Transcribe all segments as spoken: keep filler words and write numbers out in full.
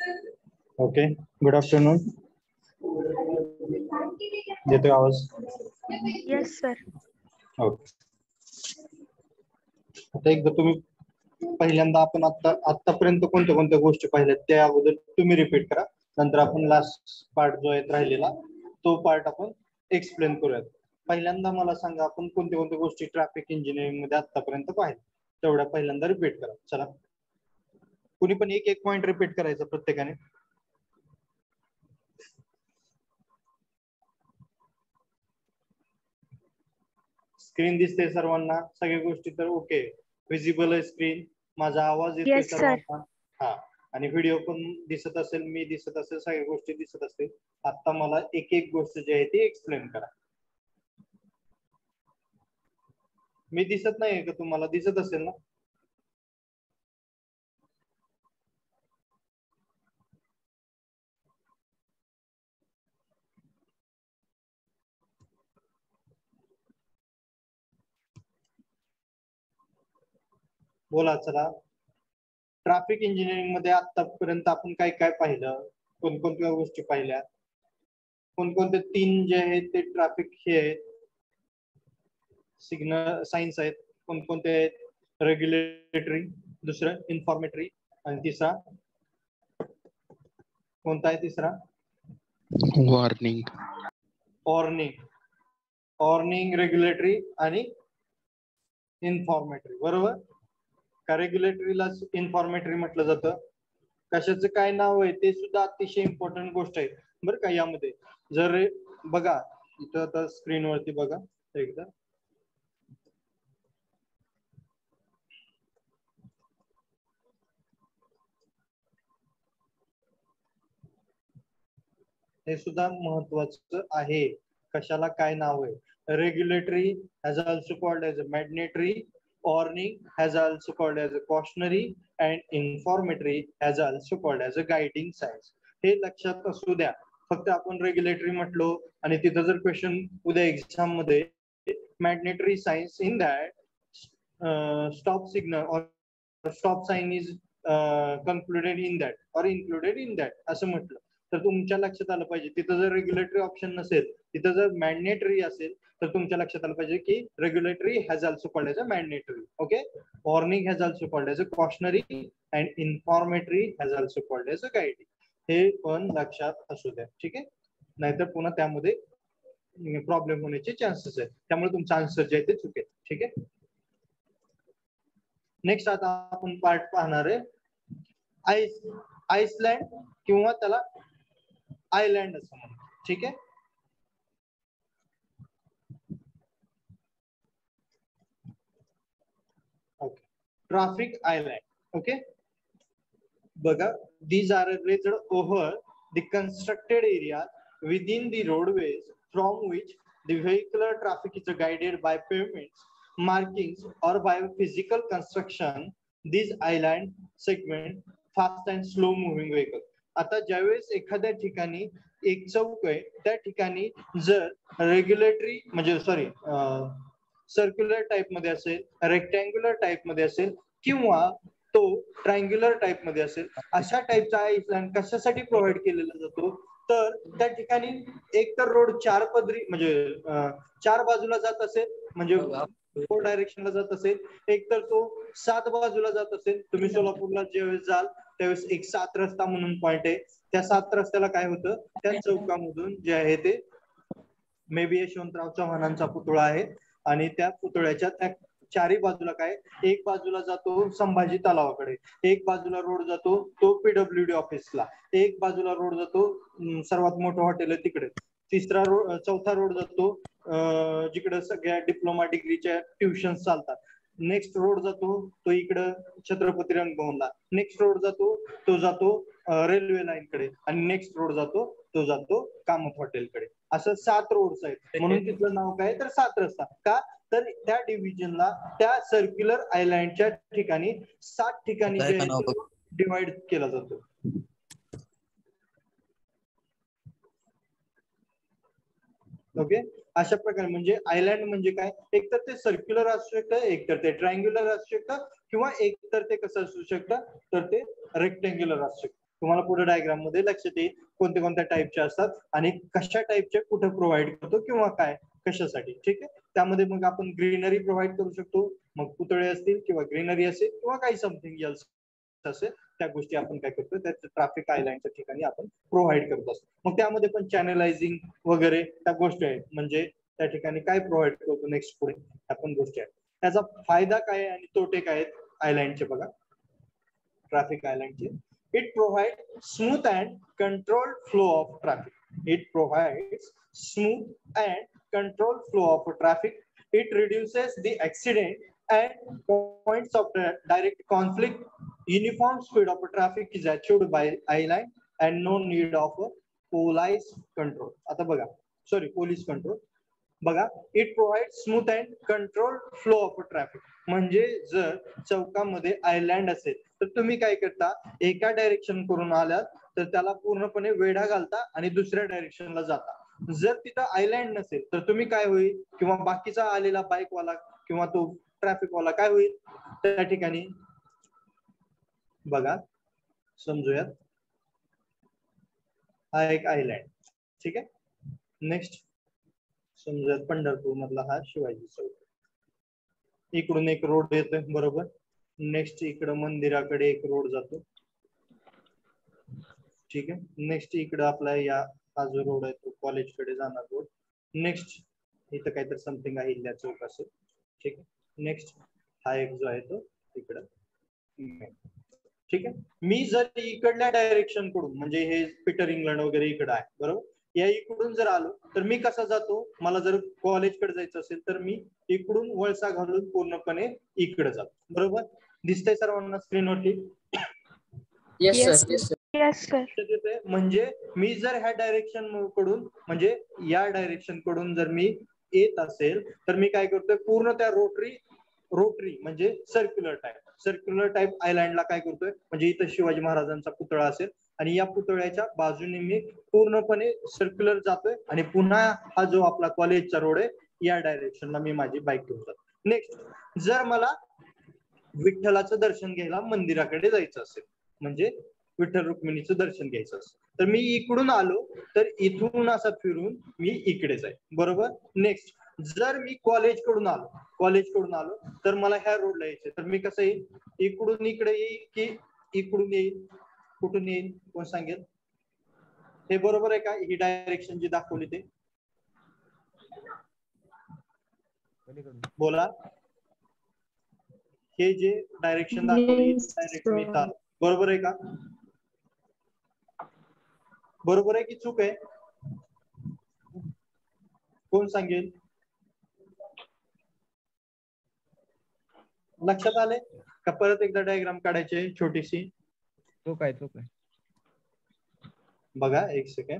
Okay, good afternoon. येतोय आवाज? Yes sir. Okay. आता एकदा तुम्ही पहिल्यांदा आपण आता आतापर्यंत कोणत्या कोणत्या गोष्टी पाहिल्यात त्या अगोदर तुम्ही रिपीट करा. नंतर आपण लास्ट पार्ट जो आहे राहिलेला तो पार्ट आपण एक्सप्लेन करूयात. पहिल्यांदा मला सांगा आपण कोणत्या कोणत्या गोष्टी ट्रॅफिक इंजिनिअरिंग मध्ये आतापर्यंत पाहिल्या तेवढ्या पहिल्यांदा रिपीट करा. चला, कुणी पण एक एक पॉइंट रिपीट करायचं प्रत्येकाने. स्क्रीन दिसते सर्वांना? सगळ्या गोष्टी तर ओके, विजिबल आहे स्क्रीन? माझा आवाज येतोय Yes, sir. सर्वांना? हा, आणि व्हिडिओ पण दिसत असेल, मी दिसत असेल, सगळ्या गोष्टी दिसत असतील. आता मला एक एक गोष्ट जी आहे ती एक्सप्लेन करा. मी दिसत नाहीये का तुम्हाला? दिसत असेल ना? बोला. चला, ट्रॅफिक इंजिनिअरिंग मध्ये आतापर्यंत आपण काय काय पाहिलं, कोणकोणत्या गोष्टी पाहिल्या, कोणकोणते तीन जे आहेत ते ट्रॅफिक हे आहेत, सिग्नल सायन्स आहेत, कोणकोणते आहेत, रेग्युलेटरी, दुसरं इन्फॉर्मेटरी, आणि तिसरा कोणता आहे? तिसरा वॉर्निंग. वॉर्निंग. वॉर्निंग, रेग्युलेटरी आणि इन्फॉर्मेटरी. बरोबर का? रेग्युलेटरीला इन्फॉर्मेटरी म्हटलं जातं. कशाचं काय नाव आहे ते सुद्धा अतिशय इम्पॉर्टंट गोष्ट आहे बरं का. यामध्ये जर बघा इथं आता स्क्रीनवरती बघा एकदा, हे सुद्धा महत्वाचं आहे. कशाला काय नाव आहे? Regulatory has also called as a mandatory, warning has also called as a cautionary, and informatory has also called as a guiding signs. हे लक्षात असू द्या. फक्त आपण रेग्युलेटरी म्हटलो आणि तिथं जर क्वेश्चन उद्या एक्झाम मध्ये mandatory signs in that uh, stop signal or stop sign is uh, concluded in that or included in that असं म्हटलं तर तुमच्या लक्षात आलं पाहिजे. तिथं जर रेग्युलेटरी ऑप्शन नसेल, तिथं जर मॅन्डेटरी असेल तर तुमच्या लक्षात आलं पाहिजे की regulatory has also called as a mandatory. Okay, warning has also called as a cautionary and informatory has also called as a guiding. हे पण लक्षात असू द्या, ठीक आहे? नाहीतर पुन्हा त्यामध्ये प्रॉब्लेम होण्याचे चान्सेस आहेत. त्यामुळे तुमचं आन्सर जे आहे ते चुकेल, ठीक आहे? नेक्स्ट आता आपण पार्ट पाहणार आहे आईस आईसलँड किंवा त्याला आयलँड असं म्हणतात, ठीक आहे? Okay, traffic island. ओके, बघा, these are arranged over the constructed area within the roadways from which the vehicular traffic is guided by pavements, markings or by physical construction. These island segment fast and slow moving vehicle. आता ज्यावेळेस एखाद्या ठिकाणी एक चौक आहे त्या ठिकाणी जर regulatory म्हणजे सॉरी सर्क्युलर टाइप मध्ये असेल, रेक्टँग्युलर टाइप मध्ये असेल किंवा तो ट्रायंग्युलर टाइप मध्ये असेल, अशा टाइपचा आयलँड कशासाठी प्रोव्हाइड केलेला जातो तर त्या ठिकाणी एक तर रोड चार पदरी म्हणजे चार बाजूला जात असेल म्हणजे फोर डायरेक्शनला जात असेल, एक तर तो सात बाजूला जात असेल. तुम्ही सोलापूरला ज्यावेळेस जाल त्यावेळेस एक सात रस्ता म्हणून पॉइंट आहे. त्या सात रस्त्याला काय होतं, त्या चौकामधून जे आहे ते मे बी यशवंतराव चव्हाणांचा पुतळा आहे आणि त्या पुतळ्याच्या त्या चारी बाजूला काय, एक बाजूला जातो संभाजी तलावाकडे, एक बाजूला रोड जातो तो पीडब्ल्यूडी ऑफिसला, एक बाजूला रोड जातो सर्वात मोठं हॉटेल आहे तिकडे, तिसरा रोड चौथा रोड जातो जिकडे सगळ्या डिप्लोमा डिग्रीच्या ट्युशन चालतात, नेक्स्ट रोड जातो तो इकडं छत्रपती रंगभवनला, नेक्स्ट रोड जातो तो जातो रेल्वे लाईन कडे आणि नेक्स्ट रोड जातो तो जातो कामत हॉटेलकडे. असं सात रोड्स आहेत म्हणून तिथलं नाव काय तर सात रस्ता. का तर त्या डिव्हिजनला त्या सर्क्युलर आयलँडच्या ठिकाणी सात ठिकाणी जे डिवाइड केला जातो. ओके, अशा प्रकारे म्हणजे आयलँड म्हणजे काय, एक तर ते सर्क्युलर असू शकतं, एक तर ते ट्रायंग्युलर असू शकतं किंवा एक तर ते कसं असू शकतं तर ते रेक्टँग्युलर असू शकतं. तुम्हाला पुढे डायग्राम मध्ये लक्षात येईल कोणत्या कोणत्या टाईपचे असतात आणि कशा टाईपचे कुठे प्रोव्हाइड करतो किंवा काय कशासाठी. ठीक आहे, त्यामध्ये मग आपण ग्रीनरी प्रोव्हाइड करू शकतो, मग पुतळे असतील किंवा ग्रीनरी असेल किंवा काही समथिंग एल्स असेल, त्या गोष्टी आपण काय करतो त्या ट्रॅफिक आयलँडच्या ठिकाणी आपण प्रोव्हाइड करत असतो. मग त्यामध्ये पण चॅनलायझिंग वगैरे त्या गोष्टी आहेत, म्हणजे त्या ठिकाणी काय प्रोव्हाइड करतो नेक्स्ट पुढे त्या पण गोष्टी आहेत. त्याचा फायदा काय आहे आणि तोटे काय आहेत आयलँडचे बघा, ट्रॅफिक आयलँडचे. It provide smooth and controlled flow of traffic. It provides smooth and control flow of traffic. It reduces the accident and points of direct conflict. Uniform speed of traffic is achieved by island and no need of police control. आता बघा, sorry, police control. बघा, it provides smooth and controlled flow of traffic. म्हणजे जर चौकामध्ये island असेल तर तुम्ही काय करता, एका डायरेक्शन करून आलात तर त्याला पूर्णपणे वेढा घालता आणि दुसऱ्या डायरेक्शनला जाता. जर तिथं आयलँड नसेल तर तुम्ही काय होईल, किंवा बाकीचा आलेला बाईकवाला किंवा तो ट्रॅफिक वाला काय होईल त्या ठिकाणी बघा, समजूयात. हा एक आयलँड, ठीक आहे. नेक्स्ट समजूयात पंढरपूर मधला हा शिवाजी चौक. इकडून एक रोड येतोय बरोबर. नेक्स्ट इकडं मंदिराकडे एक रोड जातो, ठीक आहे. नेक्स्ट इकडं आपला या हा जो रोड आहे तो कॉलेजकडे जाणार रोड. नेक्स्ट इथं काहीतरी समथिंग आहे इल्ल्या चौक असेल, ठीक आहे. नेक्स्ट हा एक जो आहे तो इकडं, ठीक आहे. मी जर इकडल्या डायरेक्शन कडून म्हणजे हे पीटर इंग्लंड वगैरे इकडं आहे बरोबर, या इकडून जर आलो तर मी कसा जातो, मला जर कॉलेजकडे जायचं असेल तर मी इकडून वळसा घालून पूर्णपणे इकडे जातो बरोबर. दिसतंय सर्वांना स्क्रीनवरती? Yes sir. Yes sir. म्हणजे मी जर ह्या डायरेक्शन कडून म्हणजे या डायरेक्शन कडून जर मी येत असेल तर मी काय करतोय, पूर्ण त्या रोटरी रोटरी म्हणजे सर्क्युलर टाईप सर्क्युलर टाईप आयलँडला काय करतोय, म्हणजे इथं शिवाजी महाराजांचा पुतळा असेल आणि या पुतळ्याच्या बाजूने मी पूर्णपणे सर्क्युलर जातोय आणि पुन्हा हा जो आपला कॉलेजचा रोड आहे या डायरेक्शनला मी माझी बाईक घेऊन जातो. नेक्स्ट जर मला विठ्ठलाचं दर्शन घ्यायला मंदिराकडे जायचं असेल, म्हणजे विठ्ठल रुक्मिणीचं दर्शन घ्यायचं असेल तर मी इकडून आलो तर इथून असं फिरून मी इकडे जाईल बरोबर. नेक्स्ट जर मी कॉलेज कडून आलो कॉलेज कडून आलो तर मला ह्या रोडला यायचे तर मी कसं येईल, इकडून इकडे येईल की इकडून येईल, कुठून येईल कोण सांगेल? हे बरोबर आहे का ही डायरेक्शन जी दाखवली ते? बोला. हे जे डायरेक्शन दाखवली डायरेक्शन इथं बरोबर आहे का? बरोबर आहे की चूक आहे? कोण सांगेल? लक्षात आले का? परत एकदा डायग्राम काढायचे छोटीशी. चूक आहे चूक आहे. बघा एक सेकंड.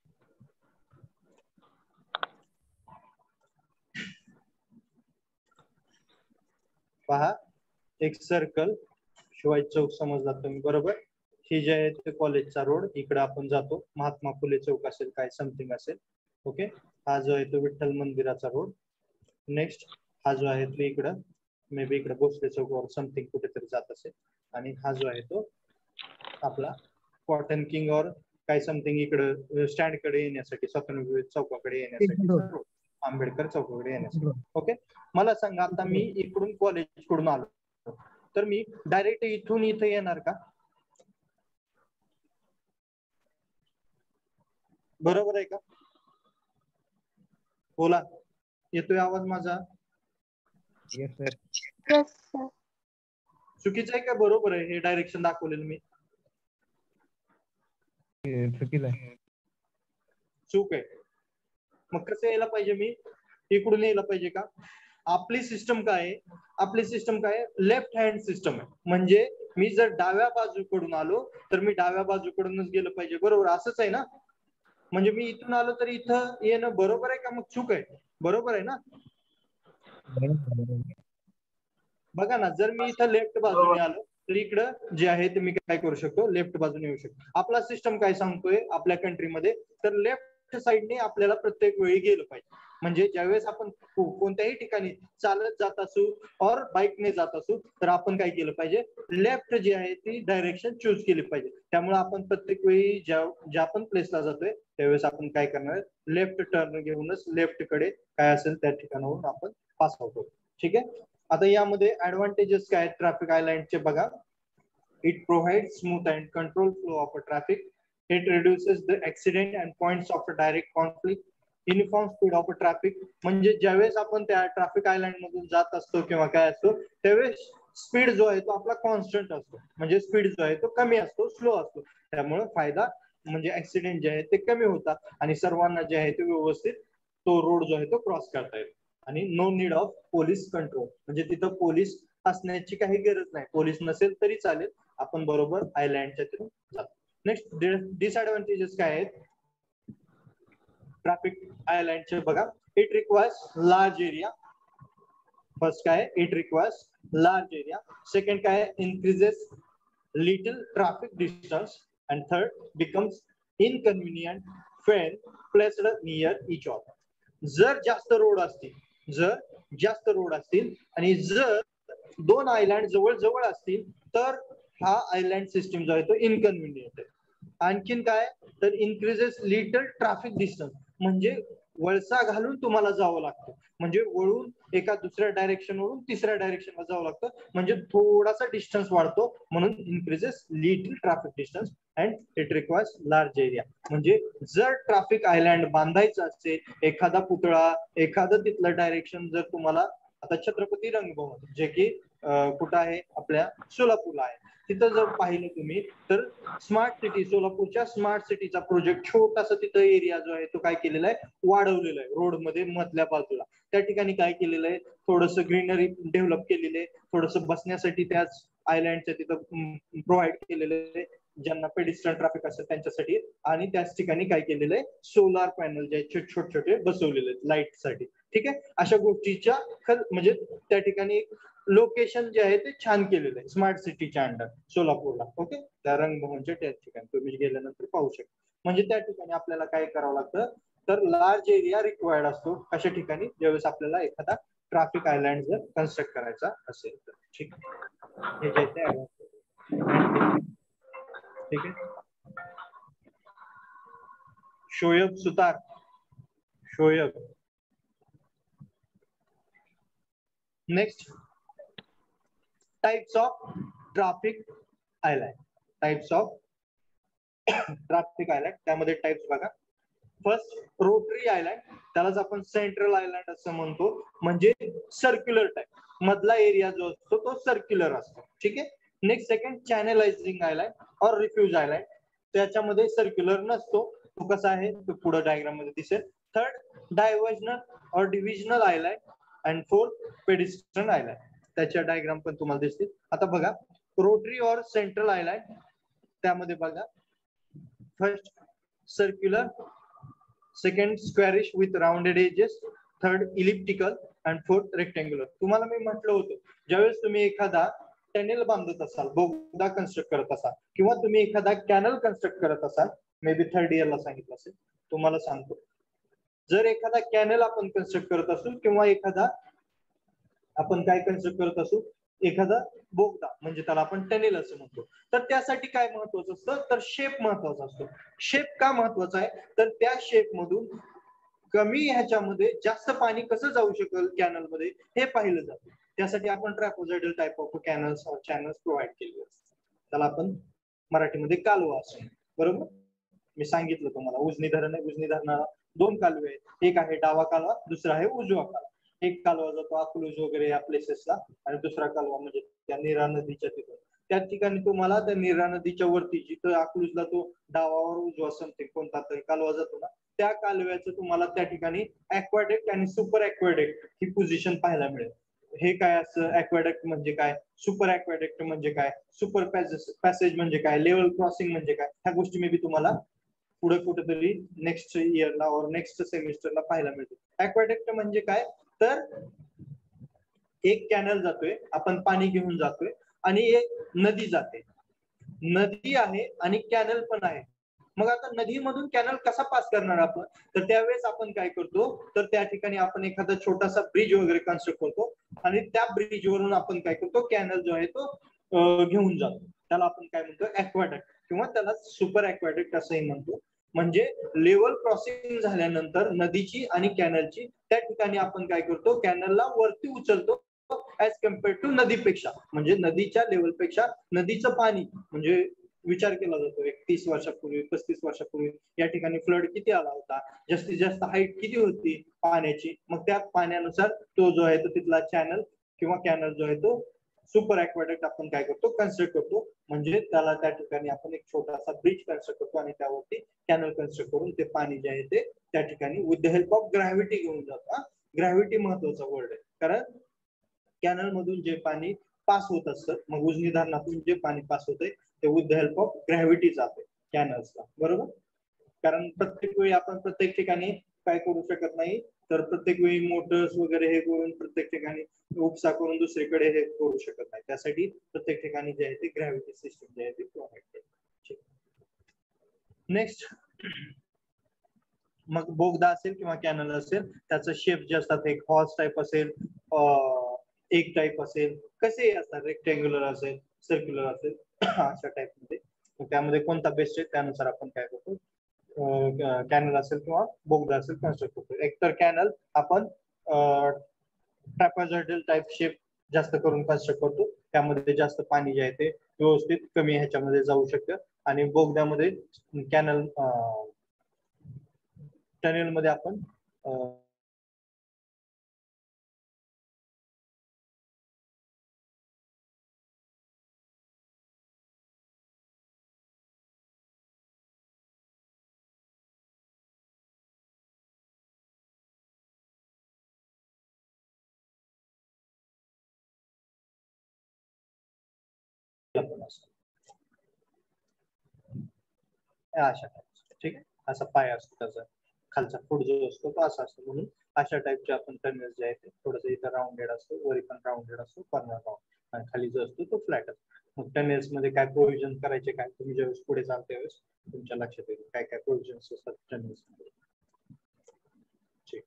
पहा, एक सर्कल शिवाजी चौक समजला तुम्ही बरोबर. ही जे आहे ते कॉलेजचा रोड, इकडे आपण जातो, महात्मा फुले चौक असेल काय समथिंग असेल, ओके. हा जो आहे तो विठ्ठल मंदिराचा रोड. नेक्स्ट हा जो आहे तो इकडं मे बी इकडे भोसले चौकवर समथिंग कुठेतरी जात असेल आणि हा जो आहे तो आपला कॉटन किंग और काय समथिंग इकडं स्टँड कडे येण्यासाठी स्वातंत्र्य चौकाकडे येण्यासाठी रोड, आंबेडकर चौकाकडे येण्यासाठी, ओके. मला सांगा आता मी इकडून कॉलेज कडून आलो तर मी डायरेक्ट इथून इथे येणार का? बरोबर आहे का? बोला, येतोय आवाज माझा? Yes sir. Yes sir. चुकीचं आहे का बरोबर आहे हे डायरेक्शन दाखवलेलं मी? चुकीचं आहे. चूक आहे. मग कसं यायला पाहिजे, मी इकडून यायला पाहिजे का? आपली सिस्टम काय आहे, आपली सिस्टम काय लेफ्ट हँड सिस्टम आहे. म्हणजे मी जर डाव्या बाजूकडून आलो तर मी डाव्या बाजूकडूनच गेलं पाहिजे बरोबर, असंच आहे ना? म्हणजे मी इथून आलो तर इथं येणं बरोबर आहे का? मग चूक आहे? बरोबर आहे ना? बघा ना, जर मी इथं लेफ्ट बाजूने आलो तर इकडं जे आहे ते मी काय करू शकतो, लेफ्ट बाजूने येऊ शकतो. आपला सिस्टम काय सांगतोय आपल्या कंट्रीमध्ये, तर लेफ्ट साइडने आपल्याला प्रत्येक वेळी गेलं पाहिजे. म्हणजे ज्यावेळेस आपण कोणत्याही ठिकाणी चालत जात असू और बाईकने जात असू तर आपण काय केलं पाहिजे, लेफ्ट जी आहे ती डायरेक्शन चूज केली पाहिजे. त्यामुळे आपण प्रत्येक वेळी ज्या ज्या पण प्लेसला जातोय त्यावेळेस आपण काय करणार, लेफ्ट टर्न घेऊनच लेफ्ट कडे काय असेल त्या ठिकाणावरून आपण पास आउट होतो. ठीक आहे. आता यामध्ये ऍडव्हान्टेजेस काय आहेत ट्रॅफिक आयलँडचे बघा. It provide smooth and control flow of a traffic. It reduces the accident and points of a direct conflict. Uniform speed of a traffic, म्हणजे ज्यावेळेस आपण त्या ट्रॅफिक आयलँड मधून जात असतो किंवा काय असतो त्यावेळेस स्पीड जो आहे तो आपला कॉन्स्टंट असतो, म्हणजे स्पीड जो आहे तो कमी असतो, स्लो असतो. त्यामुळे फायदा म्हणजे ऍक्सिडेंट जे आहे ते कमी होतात आणि सर्वांना जे आहे ते व्यवस्थित तो रोड जो आहे तो क्रॉस करता येतो. आणि no need of police control, म्हणजे तिथं पोलीस असण्याची काही गरज नाही, पोलीस नसेल तरी चालेल, आपण बरोबर आयलँडच्या तिथून जातो. नेक्स्ट डिसएडव्हान्टेजेस काय आहेत ट्रॅफिक आयलँडचे बघा. It requires large area. First काय, it requires large area. Second काय, increases little traffic distance. And third, becomes inconvenient when placed near each other. जर जास्त रोड असतील, जर जास्त रोड असतील आणि जर दोन आयलँड जवळ जवळ असतील तर हा आयलँड सिस्टीम जो आहे तो इनकन्व्हिनियंट आहे. आणखीन काय, तर इन्क्रीजेस लिटल ट्रॅफिक डिस्टन्स, म्हणजे वळसा घालून तुम्हाला जावं लागतं, म्हणजे वळून एका दुसऱ्या डायरेक्शन वरून तिसऱ्या डायरेक्शनला जावं लागतं, म्हणजे थोडासा डिस्टन्स वाढतो, म्हणून increases little traffic distance and it requires large area. म्हणजे जर ट्रॅफिक आयलँड बांधायचं असेल, एखादा पुतळा, एखादं तिथलं डायरेक्शन जर तुम्हाला, आता छत्रपती रंगभवन जे की कुठं आहे आपल्या सोलापूरला आहे, तिथं जर पाहिलं तुम्ही तर स्मार्ट सिटी, सोलापूरच्या स्मार्ट सिटीचा प्रोजेक्ट छोटासा तिथं एरिया जो आहे तो काय केलेला आहे, वाढवलेला आहे रोड मध्ये मधल्या बाजूला. त्या ठिकाणी काय केलेलं आहे, थोडंसं ग्रीनरी डेव्हलप केलेलं आहे, थोडंसं बसण्यासाठी त्याच आयलँडच्या तिथं प्रोव्हाइड केलेलं आहे ज्यांना पेडिस्ट्रियन ट्रॅफिक असेल त्यांच्यासाठी. आणि त्याच ठिकाणी काय केलेलं आहे, सोलार पॅनल जे छोटे छोटे छोटे बसवलेले आहेत लाईट साठी. ठीक आहे. अशा गोष्टीच्या म्हणजे त्या ठिकाणी लोकेशन जे आहे ते छान केलेलं आहे स्मार्ट सिटीच्या अंडर सोलापूरला. ओके. त्या रंगभवनच्या त्याच ठिकाणी तुम्ही गेल्यानंतर पाहू शकता. म्हणजे त्या ठिकाणी आपल्याला काय करावं लागतं, तर लार्ज एरिया रिक्वायर्ड असतो अशा ठिकाणी ज्यावेळेस आपल्याला एखादा ट्रॅफिक आयलँड जर कन्स्ट्रक्ट करायचा असेल तर. ठीक आहे. हे जे आहे ठीक आहे. Shoaib Sutar, Shoaib. Next, types of traffic island. Types of traffic island, त्यामध्ये टाइप्स बघा. फर्स्ट, रोटरी आयलँड, त्यालाच आपण सेंट्रल आयलँड असं म्हणतो, म्हणजे सर्क्युलर टाइप, मधला एरिया जो असतो तो सर्क्युलर असतो. ठीक आहे. नेक्स्ट, सेकंड, चॅनलायझिंग आयलँड और रिफ्युज आयलँड, त्याच्यामध्ये सर्क्युलर नसतो, तो कसा आहे तो पुढे डायग्राम मध्ये दिसेल. थर्ड, डायव्हर्जनल और divisional island. And fourth, pedestrian island, त्याच्या डायग्राम पण तुम्हाला दिसतील. आता बघा, रोटरी और सेंट्रल आयलँड, त्यामध्ये बघा, first circular, second squarish with rounded edges, third elliptical and fourth rectangular. तुम्हाला मी म्हटलं होतं ज्यावेळेस तुम्ही एखादा टनेल बांधत असाल, बोगदा कन्स्ट्रक्ट करत असाल, किंवा तुम्ही एखादा कॅनल कन्स्ट्रक्ट करत असाल, मे बी थर्ड इयरला सांगितलं असेल, तुम्हाला सांगतो, जर एखादा कॅनल आपण कन्स्ट्रक्ट करत असू किंवा एखादा आपण काय कन्स्ट्रक्ट करत असू, एखादा बोगदा, म्हणजे त्याला आपण टनेल असं म्हणतो, तर त्यासाठी काय महत्वाचं असतं, तर शेप महत्वाचा असतो. शेप का महत्वाचा आहे, तर त्या शेप मधून कमी ह्याच्यामध्ये जास्त पाणी कसं जाऊ शकेल कॅनल मध्ये हे पाहिलं जातं. त्यासाठी आपण ट्रॅपोझाइडल टाइप ऑफ कॅनल्स और चॅनल्स प्रोव्हाइड केले असतात. त्याला आपण मराठीमध्ये कालवा असं, बरोबर. मी सांगितलं तुम्हाला, उजनी धरण आहे, उजनी धरणाला दोन कालवे आहेत, एक आहे डावा कालवा, दुसरा आहे उजवा कालवा. एक कालवा जातो अकलूज वगैरे या प्लेसेसला, आणि दुसरा कालवा म्हणजे त्या नीरा नदीच्या तिथं. त्या ठिकाणी तुम्हाला त्या नीरा नदीच्या वरती जिथं अकलूजला तो डावावर उजवा समथिंग कोणता तरी कालवा जातो ना, त्या कालव्याचं तुम्हाला त्या ठिकाणी ॲक्वाडेक्ट आणि सुपर ॲक्वाडेक्ट ही पोझिशन पाहायला मिळेल. हे काय असं, ॲक्वाडेक्ट म्हणजे काय, सुपर ॲक्वाडेक्ट म्हणजे काय, सुपर पॅसेज म्हणजे काय, लेवल क्रॉसिंग म्हणजे काय, ह्या गोष्टी मे बी तुम्हाला पुढे कुठेतरी नेक्स्ट इयरला और नेक्स्ट सेमिस्टरला पाहायला मिळते. ॲक्वाडेक्ट म्हणजे काय, तर एक कॅनल जातोय, आपण पाणी घेऊन जातोय, आणि एक नदी जाते, नदी आहे आणि कॅनल पण आहे, मग आता नदीमधून कॅनल कसा पास करणार आपण, तर त्यावेळेस आपण काय करतो, तर त्या ठिकाणी आपण एखादा छोटासा ब्रिज वगैरे कन्स्ट्रक्ट करतो आणि त्या ब्रिज वरून आपण काय करतो, कॅनल जो आहे तो घेऊन जातो. त्याला आपण काय म्हणतो, ऍक्वाडक्ट किंवा त्याला सुपर ऍक्वाडक्ट असंही म्हणतो. म्हणजे लेवल क्रॉसिंग झाल्यानंतर नदीची आणि कॅनलची त्या ठिकाणी आपण काय करतो, कॅनलला वरती उचलतो ऍज कम्पेअर टू नदीपेक्षा. म्हणजे नदीच्या लेवलपेक्षा नदीचं पाणी म्हणजे विचार केला जातो एक तीस वर्षापूर्वी पस्तीस वर्षापूर्वी या ठिकाणी फ्लड किती आला होता, जास्तीत जास्त हाईट किती होती पाण्याची, मग त्या पाण्यानुसार तो जो आहे तो तिथला चॅनल किंवा कॅनल जो आहे तो सुपर ऍक्वाडक्ट आपण काय करतो, कन्स्ट्रक्ट करतो. म्हणजे त्याला त्या ठिकाणी आपण एक छोटासा ब्रिज कन्स्ट्रक्ट करतो आणि त्यावरती कॅनल कन्स्ट्रक्ट करून ते पाणी जे आहे ते त्या ठिकाणी with the help of gravity घेऊन जातो. ग्रॅव्हिटी महत्वाचा वर्ड आहे, कारण कॅनल मधून जे पाणी पास होत असतं, मग उजनी धरणातून जे पाणी पास होते ते with the help of gravity जाते कॅनल्सला, बरोबर. कारण प्रत्येक वेळी आपण प्रत्येक ठिकाणी काय करू शकत नाही, तर प्रत्येक वेळी मोटर्स वगैरे हे करून प्रत्येक ठिकाणी उपसा करून दुसरीकडे हे करू शकत नाही. त्यासाठी प्रत्येक ठिकाणी जे आहे ते ग्रॅव्हिटी सिस्टम जे आहे ते प्रोव्हाइड केली. नेक्स्ट, मग बोगदा असेल किंवा कॅनल असेल, त्याचं शेप जे असतात एक हॉर्स टाईप असेल, एक टाईप असेल, कसे असतात, रेक्टँग्युलर असेल, सर्क्युलर असेल, अशा टाईप मध्ये. त्यामध्ये कोणता बेस्ट आहे त्यानुसार आपण काय करतो, कॅनल असेल किंवा बोगदा असेल कन्स्ट्रक्ट करतो. एकतर कॅनल आपण ट्रॅपेझॉइडल टाईप शेप जास्त करून कन्स्ट्रक्ट करतो, त्यामध्ये जास्त पाणी जे आहे ते व्यवस्थित कमी ह्याच्यामध्ये जाऊ शकतं. आणि बोगद्यामध्ये कॅनल टनेल मध्ये आपण अशा टाईप, ठीक आहे. असा पाय असतो त्याचा, खालचा फूट जो असतो तो असा असतो. म्हणून अशा टाईपचे आपण टर्नल्स जे आहे ते थोडंसं इथं राऊंडेड असतो, वरी पण राऊंडेड असतो, कॉर्नर राऊंड, आणि खाली जो असतो तो फ्लॅट असतो. मग टर्नल्स मध्ये काय प्रोव्हिजन करायचे, काय तुम्ही ज्यावेळेस पुढे जाल त्यावेळेस तुमच्या लक्षात येईल काय काय प्रोव्हिजन्स असतात टर्नल्स मध्ये. ठीक.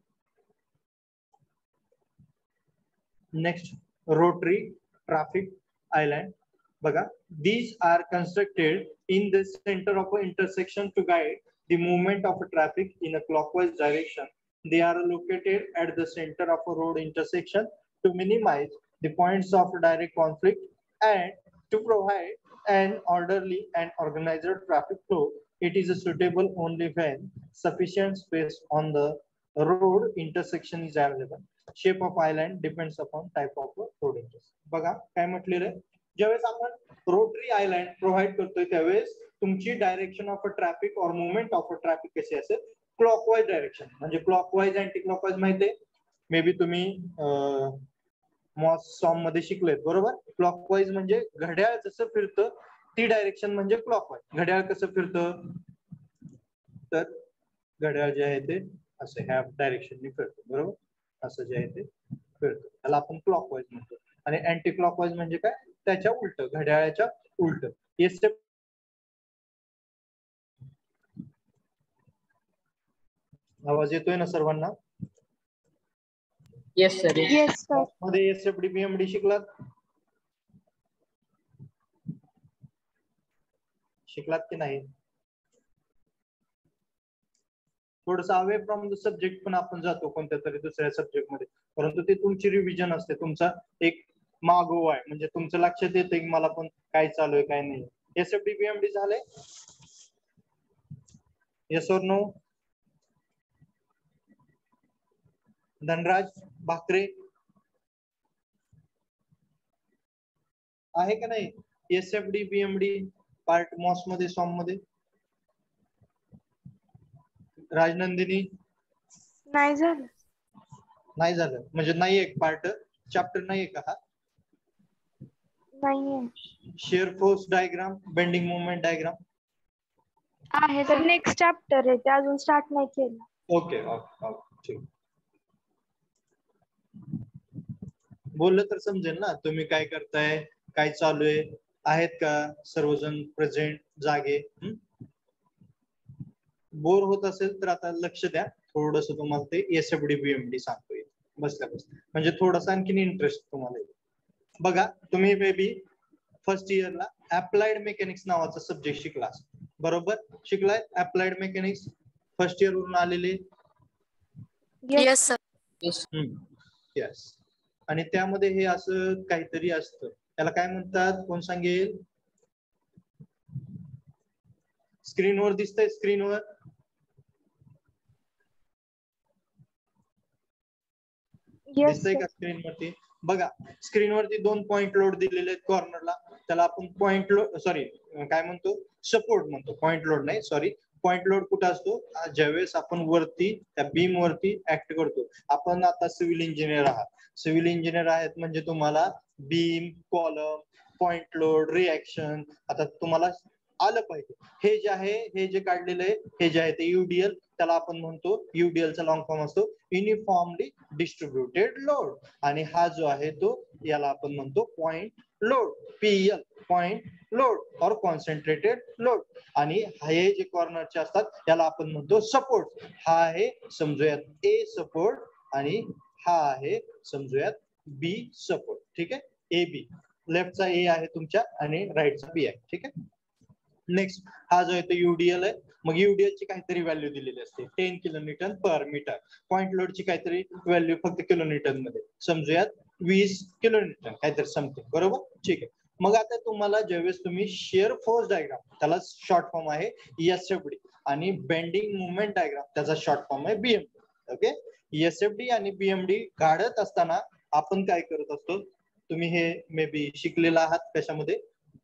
Next, rotary traffic island. बघा, these are constructed in the center of an intersection to guide the movement of traffic in a clockwise direction. They are located at the center of a road intersection to minimize the points of direct conflict and to provide an orderly and organized traffic flow. It is suitable only when sufficient space on the road intersection is available. Shape of island depends upon type of road intersection. बघा काय म्हटलेलं आहे, ज्यावेळेस आपण rotary island provide करतोय त्यावेळेस तुमची direction of a traffic और मुवमेंट ऑफ अ ट्रॅफिक कशी असेल, क्लॉकवाईज डायरेक्शन. म्हणजे क्लॉकवाईज अँटी क्लॉकवाईज माहिती आहे, मे बी तुम्ही मॉस सॉम मध्ये शिकलेत, बरोबर. क्लॉकवाईज म्हणजे घड्याळ जसं फिरतं ती डायरेक्शन म्हणजे क्लॉकवाईज. घड्याळ कसं फिरतं, तर घड्याळ जे आहे ते असं ह्या डायरेक्शनने फिरतं, बरोबर. असं जे आहे ते फिरतं, त्याला आपण क्लॉकवाईज म्हणतो. आणि अँटी क्लॉकवाईज म्हणजे काय, त्याच्या उलट, घड्याळाच्या उलट. हे स्टेप आवाज येतोय ना सर्वांना? Yes sir. Yes sir. मध्ये एसएफडी बीएमडी शिकलात शिकलात की नाही? थोडस अवे फ्रॉम द सब्जेक्ट पण आपण जातो कोणत्या तरी दुसऱ्या सब्जेक्ट मध्ये, परंतु ते तुमची रिव्हिजन असते, तुमचा एक मागोवा आहे. म्हणजे तुमचं लक्षात येतं की मला पण काय चालू आहे काय नाही. एसएफडी बीएमडी झाले? येस और नो? धनराज भाकरे आहे का नाही? एसएफडी बीएमडी पार्ट मॉस मध्ये, सॉम मध्ये? राजनंदिनी नाही झालं. नाही झालं म्हणजे नाही, एक पार्ट चॅप्टर नाही का हा? नाहीये. Shear force diagram, bending moment diagram आहे तर नेक्स्ट चॅप्टर आहे, ते अजून स्टार्ट नाही केलं. ओके ओके ठीक. बोललं तर समजेल ना तुम्ही काय करताय, काय चालू आहे. आहेत का सर्वजण प्रेझेंट, जागे? बोर होत असेल तर आता लक्ष द्या, थोडस तुम्हाला ते एसएफडी बीएमडी सांगतोय बसल्या बसल्या, म्हणजे थोडासा आणखीन इंटरेस्ट तुम्हाला येईल. बघा तुम्ही मे बी फर्स्ट इयरला अप्लाइड मेकॅनिक्स नावाचा सब्जेक्ट शिकला, बरोबर शिकलाय अप्लाइड मेकॅनिक्स फर्स्ट इयर वरून आलेले. Yes sir. यस. आणि त्यामध्ये हे असं काहीतरी असतं, त्याला काय म्हणतात कोण सांगेल? स्क्रीनवर दिसतंय, स्क्रीनवर दिसतंय का स्क्रीनवरती? बघा स्क्रीनवरती दोन पॉइंट लोड दिलेले आहेत कॉर्नरला, त्याला आपण पॉइंट लोड सॉरी काय म्हणतो सपोर्ट म्हणतो, पॉइंट लोड नाही सॉरी. पॉइंट लोड कुठे असतो? ज्यावेळेस आपण वरती त्या बीम वरती ऍक्ट करतो. आपण आता सिव्हिल इंजिनियर आहात, सिव्हिल इंजिनियर आहेत म्हणजे तुम्हाला beam, column, point load, reaction आता तुम्हाला आलं पाहिजे. हे जे आहे हे जे काढलेलं आहे हे जे आहे ते युडीएल, त्याला आपण म्हणतो युडीएल चा लॉंग फॉर्म असतो युनिफॉर्मली डिस्ट्रीब्युटेड लोड, आणि हा जो आहे तो याला आपण म्हणतो point load, PL point load और कॉन्सन्ट्रेटेड लोड. आणि हे जे कॉर्नरचे असतात याला आपण म्हणतो सपोर्ट. हा आहे समजूयात ए सपोर्ट आणि हा आहे समजूयात बी सपोर्ट. ठीक आहे, ए बी, लेफ्टचा ए आहे तुमच्या आणि राईटचा बी आहे. ठीक आहे. नेक्स्ट हा जो आहे तो युडीएल आहे. मग युडीएल ची काहीतरी व्हॅल्यू दिलेली असते ten kilonewton per metre. Point load ची काहीतरी व्हॅल्यू फक्त किलोन्यूटन मध्ये, समजूयात वीस किलोन्यूटन काहीतरी समथिंग, बरोबर. ठीक आहे. मग आता तुम्हाला ज्यावेळेस तुम्ही शिअर फोर्स डायग्राम, त्याला शॉर्ट फॉर्म आहे एसएफडी, आणि बेंडिंग मुवमेंट डायग्राम त्याचा शॉर्ट फॉर्म आहे बीएमडी. ओके, एसएफडी आणि बीएमडी काढत असताना आपण काय करत असतो, तुम्ही हे मे बी शिकलेला आहात कशामध्ये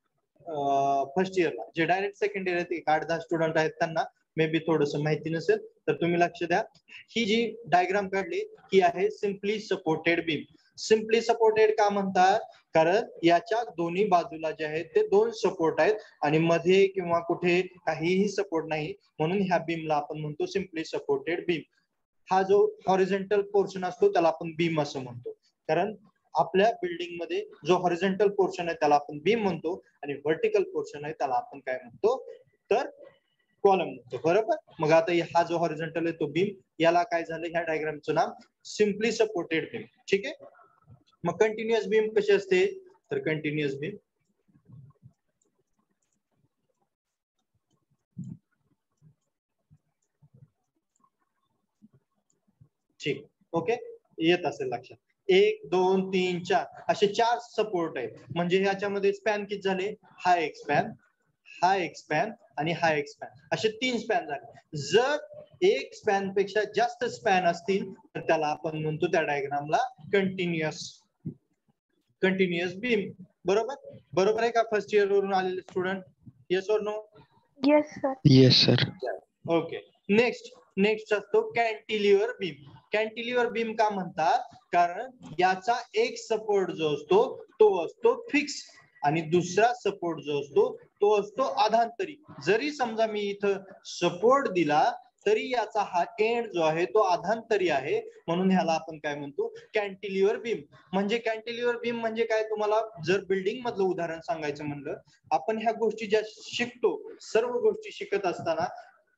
फर्स्ट इयरला. जे डायरेक्ट सेकंड इयर आहेत आठ दहा स्टुडंट आहेत त्यांना मे बी थोडस माहिती नसेल तर तुम्ही लक्ष द्या. ही जी डायग्राम काढली ही आहे simply supported beam. Simply supported का म्हणतात? कारण याच्या दोन्ही बाजूला जे आहेत ते दोन सपोर्ट आहेत आणि मध्ये किंवा कुठे काहीही सपोर्ट नाही, म्हणून ह्या बीमला आपण म्हणतो सिम्पली सपोर्टेड बीम. हा जो हॉरिझॉन्टल पोर्शन असतो त्याला आपण बीम असं म्हणतो, कारण आपल्या बिल्डिंग मध्ये जो हॉरिझॉन्टल पोर्शन आहे त्याला आपण बीम म्हणतो आणि व्हर्टिकल पोर्शन आहे त्याला आपण काय म्हणतो तर कॉलम म्हणतो, बरोबर. मग आता हा जो हॉरिझॉन्टल आहे तो बीम, याला काय झालं ह्या डायग्रामचं नाव सिम्पली सपोर्टेड बीम. ठीक आहे. मग कंटिन्युअस बीम कशी असते तर कंटिन्युअस बीम ठीक ओके येत असेल लक्षात. एक दोन तीन चार असे चार सपोर्ट आहेत, म्हणजे ह्याच्यामध्ये स्पॅन किती झाले? हा एक स्पॅन, हा एक स्पॅन आणि हा एक स्पॅन, असे तीन स्पॅन झाले. जर एक स्पॅन पेक्षा जास्त स्पॅन असतील तर त्याला आपण म्हणतो त्या डायग्रामला कंटिन्युअस कंटिन्युअस बीम. बरोबर बरोबर आहे का फर्स्ट इयर वरून आलेले स्टुडंट? येस और no? Yes sir. Yes sir. Okay. Next next असतो कॅन्टिलिव्हर बीम. कॅन्टिलिव्हर बीम का म्हणतात? कारण याचा एक सपोर्ट जो असतो तो असतो फिक्स आणि दुसरा सपोर्ट जो असतो तो असतो आधांतरी. जरी समजा मी इथं सपोर्ट दिला तरी याचा हा एंड जो आहे तो आधांतरी आहे, म्हणून ह्याला आपण काय म्हणतो कॅन्टिलिव्हर बीम. म्हणजे कॅन्टिलिव्हर बीम म्हणजे काय? तुम्हाला जर बिल्डिंग मधलं उदाहरण सांगायचं म्हणलं, आपण ह्या गोष्टी ज्या शिकतो सर्व गोष्टी शिकत असताना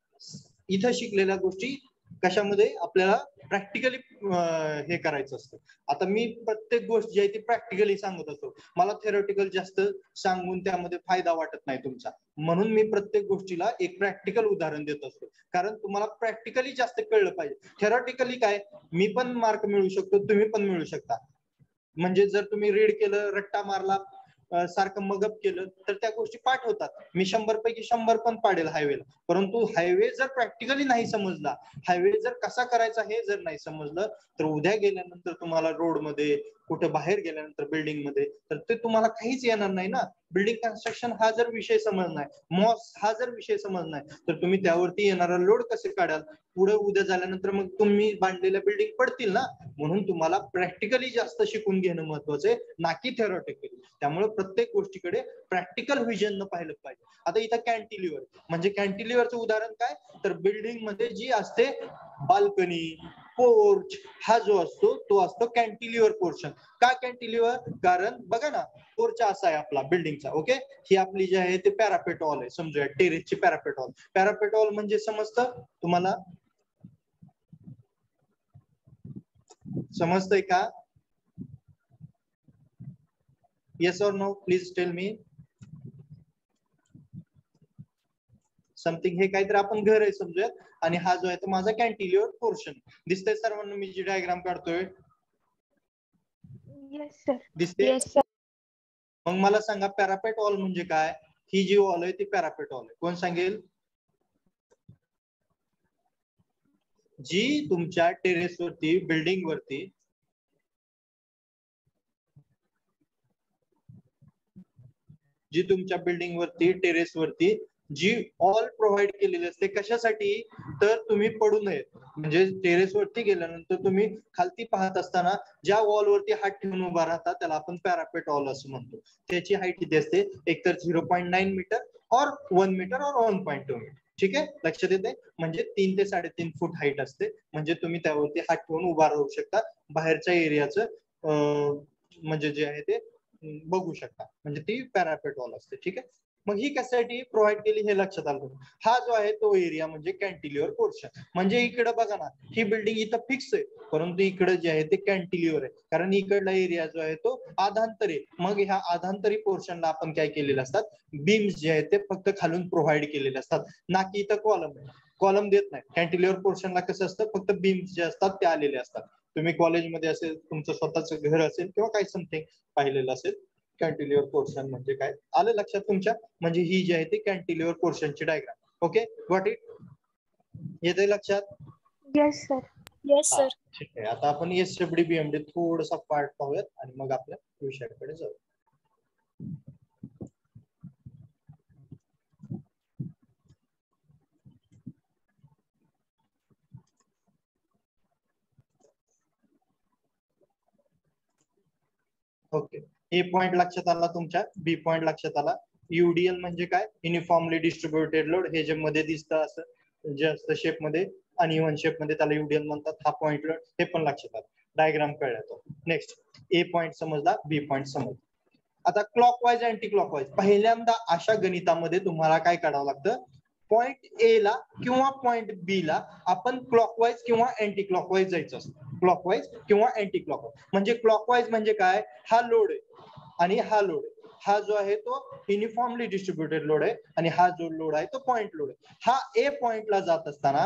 इथं शिकलेल्या गोष्टी कशामध्ये आपल्याला प्रॅक्टिकली हे करायचं असतं. आता मी प्रत्येक गोष्ट जी आहे ती प्रॅक्टिकली सांगत असतो, मला थेरोटिकल जास्त सांगून त्यामध्ये फायदा वाटत नाही तुमचा, म्हणून मी प्रत्येक गोष्टीला एक प्रॅक्टिकल उदाहरण देत असतो, कारण तुम्हाला प्रॅक्टिकली जास्त कळलं पाहिजे. थेरोटिकली काय मी पण मार्क मिळू शकतो, तुम्ही पण मिळू शकता. म्हणजे जर तुम्ही रीड केलं, रट्टा मारला, सारखं मगअप केलं तर त्या गोष्टी पाठ होतात. मी शंभर पैकी शंभर पण पाडेल हायवेला, परंतु हायवे जर प्रॅक्टिकली नाही समजला, हायवे जर कसा करायचा हे जर नाही समजलं तर उद्या गेल्यानंतर तुम्हाला रोड मध्ये कुठे बाहेर गेल्यानंतर बिल्डिंग मध्ये तर ते तुम्हाला काहीच येणार नाही ना. बिल्डिंग कन्स्ट्रक्शन हा जर विषय समजणार, मॉस हा जर विषय समजणार तर तुम्ही त्यावरती येणारा लोड कसे काढाल, पुढे उद्या झाल्यानंतर मग तुम्ही बांधलेल्या बिल्डिंग पडतील ना. म्हणून तुम्हाला प्रॅक्टिकली जास्त शिकून घेणं महत्वाचं आहे, ना की थेरोटिकली. त्यामुळे प्रत्येक गोष्टीकडे प्रॅक्टिकल व्हिजन न पाहिलं पाहिजे. आता इथं कॅन्टिलिव्हर म्हणजे कॅन्टिलिव्हरचं उदाहरण काय तर बिल्डिंग मध्ये जी असते बाल्कनी, पोर्च हा जो असतो तो असतो कॅन्टिलिव्हर पोर्शन. का कॅन्टिलिव्हर? कारण बघा ना, पोर्च असा आहे आपला बिल्डिंगचा. ओके, ही आपली जी आहे ते पॅरापेट वॉल आहे, समजूया टेरेसची पॅरापेट वॉल. पॅरापेट वॉल म्हणजे समजतं तुम्हाला? समजतंय का? येस और no, please tell me something. हे काहीतरी आपण घर आहे समजूयात, आणि हा जो आहे तो माझा कॅन्टिलिव्हर पोर्शन. दिसतंय सर्वांना मी जी डायग्राम काढतोय? Yes sir. दिसते? Yes sir. मग मला सांगा पॅरापेट वॉल म्हणजे काय? ही जी वॉल आहे ती पॅरापेट वॉल आहे. कोण सांगेल? जी तुमच्या टेरेस वरती, बिल्डिंग वरती जी तुमच्या बिल्डिंग वरती, टेरेस वरती जी वॉल प्रोव्हाइड केलेली असते. कशासाठी? तर तुम्ही पडू नये. म्हणजे टेरेस वरती गेल्यानंतर तुम्ही खालती पाहत असताना ज्या वॉल वरती हात ठेवून उभा राहतात त्याला आपण पॅरापेट वॉल असं म्हणतो. त्याची हाईट किती असते? एकतर झिरो पॉईंट नाईन मीटर और वन मीटर और वन पॉईंट टू मीटर. ठीक आहे, लक्षात येते? म्हणजे तीन ते साडेतीन फूट हाईट असते. म्हणजे तुम्ही त्यावरती हात ठेवून उभा राहू शकता. बाहेरच्या एरियाचं म्हणजे जे आहे ते बघू शकता. म्हणजे ती पॅरापेट वॉल असते. ठीक आहे, मग ही कशासाठी प्रोव्हाइड केली हे लक्षात आलं. हा जो आहे तो एरिया म्हणजे कॅन्टिलिव्हर पोर्शन. म्हणजे इकडे बघा ना, ही बिल्डिंग इथं फिक्स आहे, परंतु इकडे जे आहे ते कॅन्टिलिव्हर आहे, कारण इकडला एरिया जो आहे तो आधांतरी. मग ह्या आधांतरी पोर्शनला आपण काय केलेले असतात? बीम्स जे आहेत ते फक्त खालून प्रोव्हाइड केलेले असतात, ना की इथं कॉलम. कॉलम देत नाही. कॅन्टिलिव्हर पोर्शनला कसं असतं? फक्त बीम्स जे असतात ते आलेले असतात. तुम्ही कॉलेजमध्ये असेल, तुमचं स्वतःचं घर असेल किंवा काही समथिंग पाहिलेलं असेल. कॅन्टिलिव्हर पोर्शन म्हणजे काय आलं लक्षात तुमच्या? म्हणजे ही जी आहे ती कॅन्टिलिव्हर पोर्शनची डायग्राम. Okay, got it? येतंय लक्षात? Yes sir. Yes sir. ठीक आहे, आता आपण एसडब्ल्यू बीएमडी थोडासा पार्ट पाहूयात आणि मग आपल्या विषयाकडे जाऊ. ओके, ए पॉइंट लक्षात आला तुमच्या? बी पॉइंट लक्षात आला? युडीएल म्हणजे काय? Uniformly distributed load. हे जे मध्ये दिसतं असं जे असतं शेप मध्ये, अनइव्हन शेप मध्ये, त्याला युडीएल म्हणतात. हा पॉइंट लोड, हे पण लक्षात आलं. डायग्राम कळला तो. नेक्स्ट, ए पॉइंट समजला, बी पॉइंट समजला. आता क्लॉकवाईज अँटी क्लॉकवाईज. पहिल्यांदा अशा गणितामध्ये तुम्हाला काय करावं लागतं? पॉइंट ए ला किंवा पॉइंट बी ला आपण क्लॉकवाईज किंवा अँटी क्लॉकवाईज जायचं असतं. क्लॉकवाईज किंवा अँटी क्लॉकवाईज. म्हणजे क्लॉकवाईज म्हणजे काय? हा लोड आहे आणि हा लोड आहे. हा जो आहे तो युनिफॉर्मली डिस्ट्रीब्युटेड लोड आहे आणि हा जो लोड आहे तो पॉइंट लोड आहे. हा ए पॉइंटला जात असताना,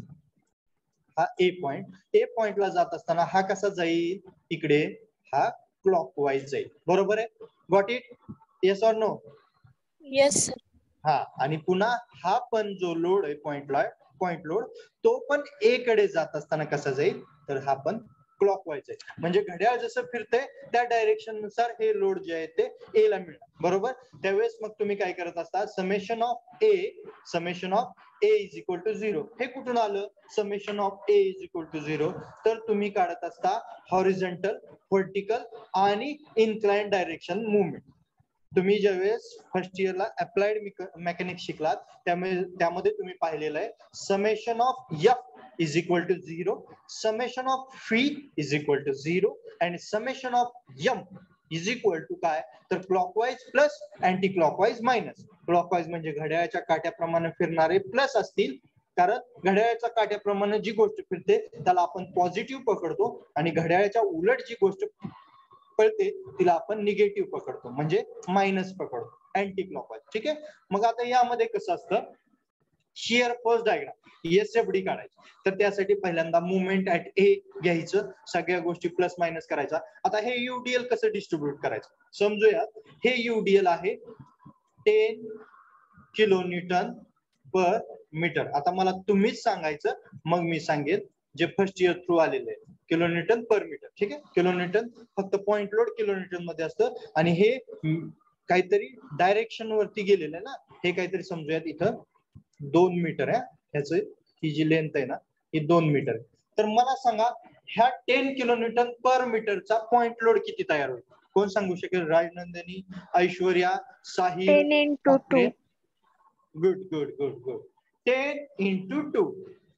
हा ए पॉइंट ए पॉइंटला जात असताना हा कसा जाईल? इकडे हा क्लॉकवाईज जाईल. बरोबर आहे? Got it? येस और नो? Yes sir. हा, आणि पुन्हा हा पण जो लोड आहे पॉइंटला, पॉइंट लोड, तो पण ए कडे जात असताना कसा जाईल? तर हा पण क्लॉकवाईज आहे. म्हणजे घड्याळ जसं फिरते त्या डायरेक्शन नुसार हे लोड जे आहे ते ए ला मिळणार. बरोबर? त्यावेळेस मग तुम्ही काय करत असता? Summation of A summation of A is equal to zero. हे कुठून आलं? Summation of A is equal to zero. तर तुम्ही काढत असता हॉरिझॉन्टल, व्हर्टिकल आणि इन्क्लाइंड डायरेक्शन मुवमेंट. तुम्ही ज्यावेळेस फर्स्ट इयरला अप्लाइड मेकॅनिक्स शिकलात त्यामुळे त्यामध्ये तुम्ही पाहिलेलं आहे summation of F is equal to zero, summation of V is equal to zero आणि summation of M is equal to काय? तर clockwise plus anti clockwise minus. Clockwise म्हणजे घड्याळाच्या काट्याप्रमाणे फिरणारे प्लस असतील, कारण घड्याळाच्या काट्याप्रमाणे जी गोष्ट फिरते त्याला आपण पॉझिटिव्ह पकडतो आणि घड्याळाच्या उलट जी गोष्ट पळते तिला आपण निगेटिव्ह पकडतो, म्हणजे मायनस पकडतो, अँटी क्लॉकवाईज. ठीक आहे, मग आता यामध्ये कसं असतं? शियर फोर्स डायग्राम एसएफडी काढायची. तर त्यासाठी पहिल्यांदा मुवमेंट ऍट ए घ्यायचं, सगळ्या गोष्टी प्लस मायनस करायचा. आता हे युडीएल कसं डिस्ट्रीब्युट करायचं समजूया. हे युडीएल आहे ten kilo newton per metre. आता मला तुम्हीच सांगायचं, मग मी सांगेन जे फर्स्ट इयर थ्रू आलेले आहे. Kilo newton per metre. ठीक आहे, किलो न्यूटन फक्त पॉइंट लोड किलो न्यूटन मध्ये असतं आणि हे काहीतरी डायरेक्शन वरती गेलेलं आहे ना. हे काहीतरी समजूयात, इथं दोन मीटर आहे ह्याचं, ही जी लेंथ आहे ना ही दोन मीटर आहे. तर मला सांगा ह्या टेन किलो न्यूटन पर मीटरचा पॉइंट लोड किती तयार होईल? कोण सांगू शकेल? Rajnandini, Aishwarya, Sahil? Ten into two. Good good good good. Ten into two.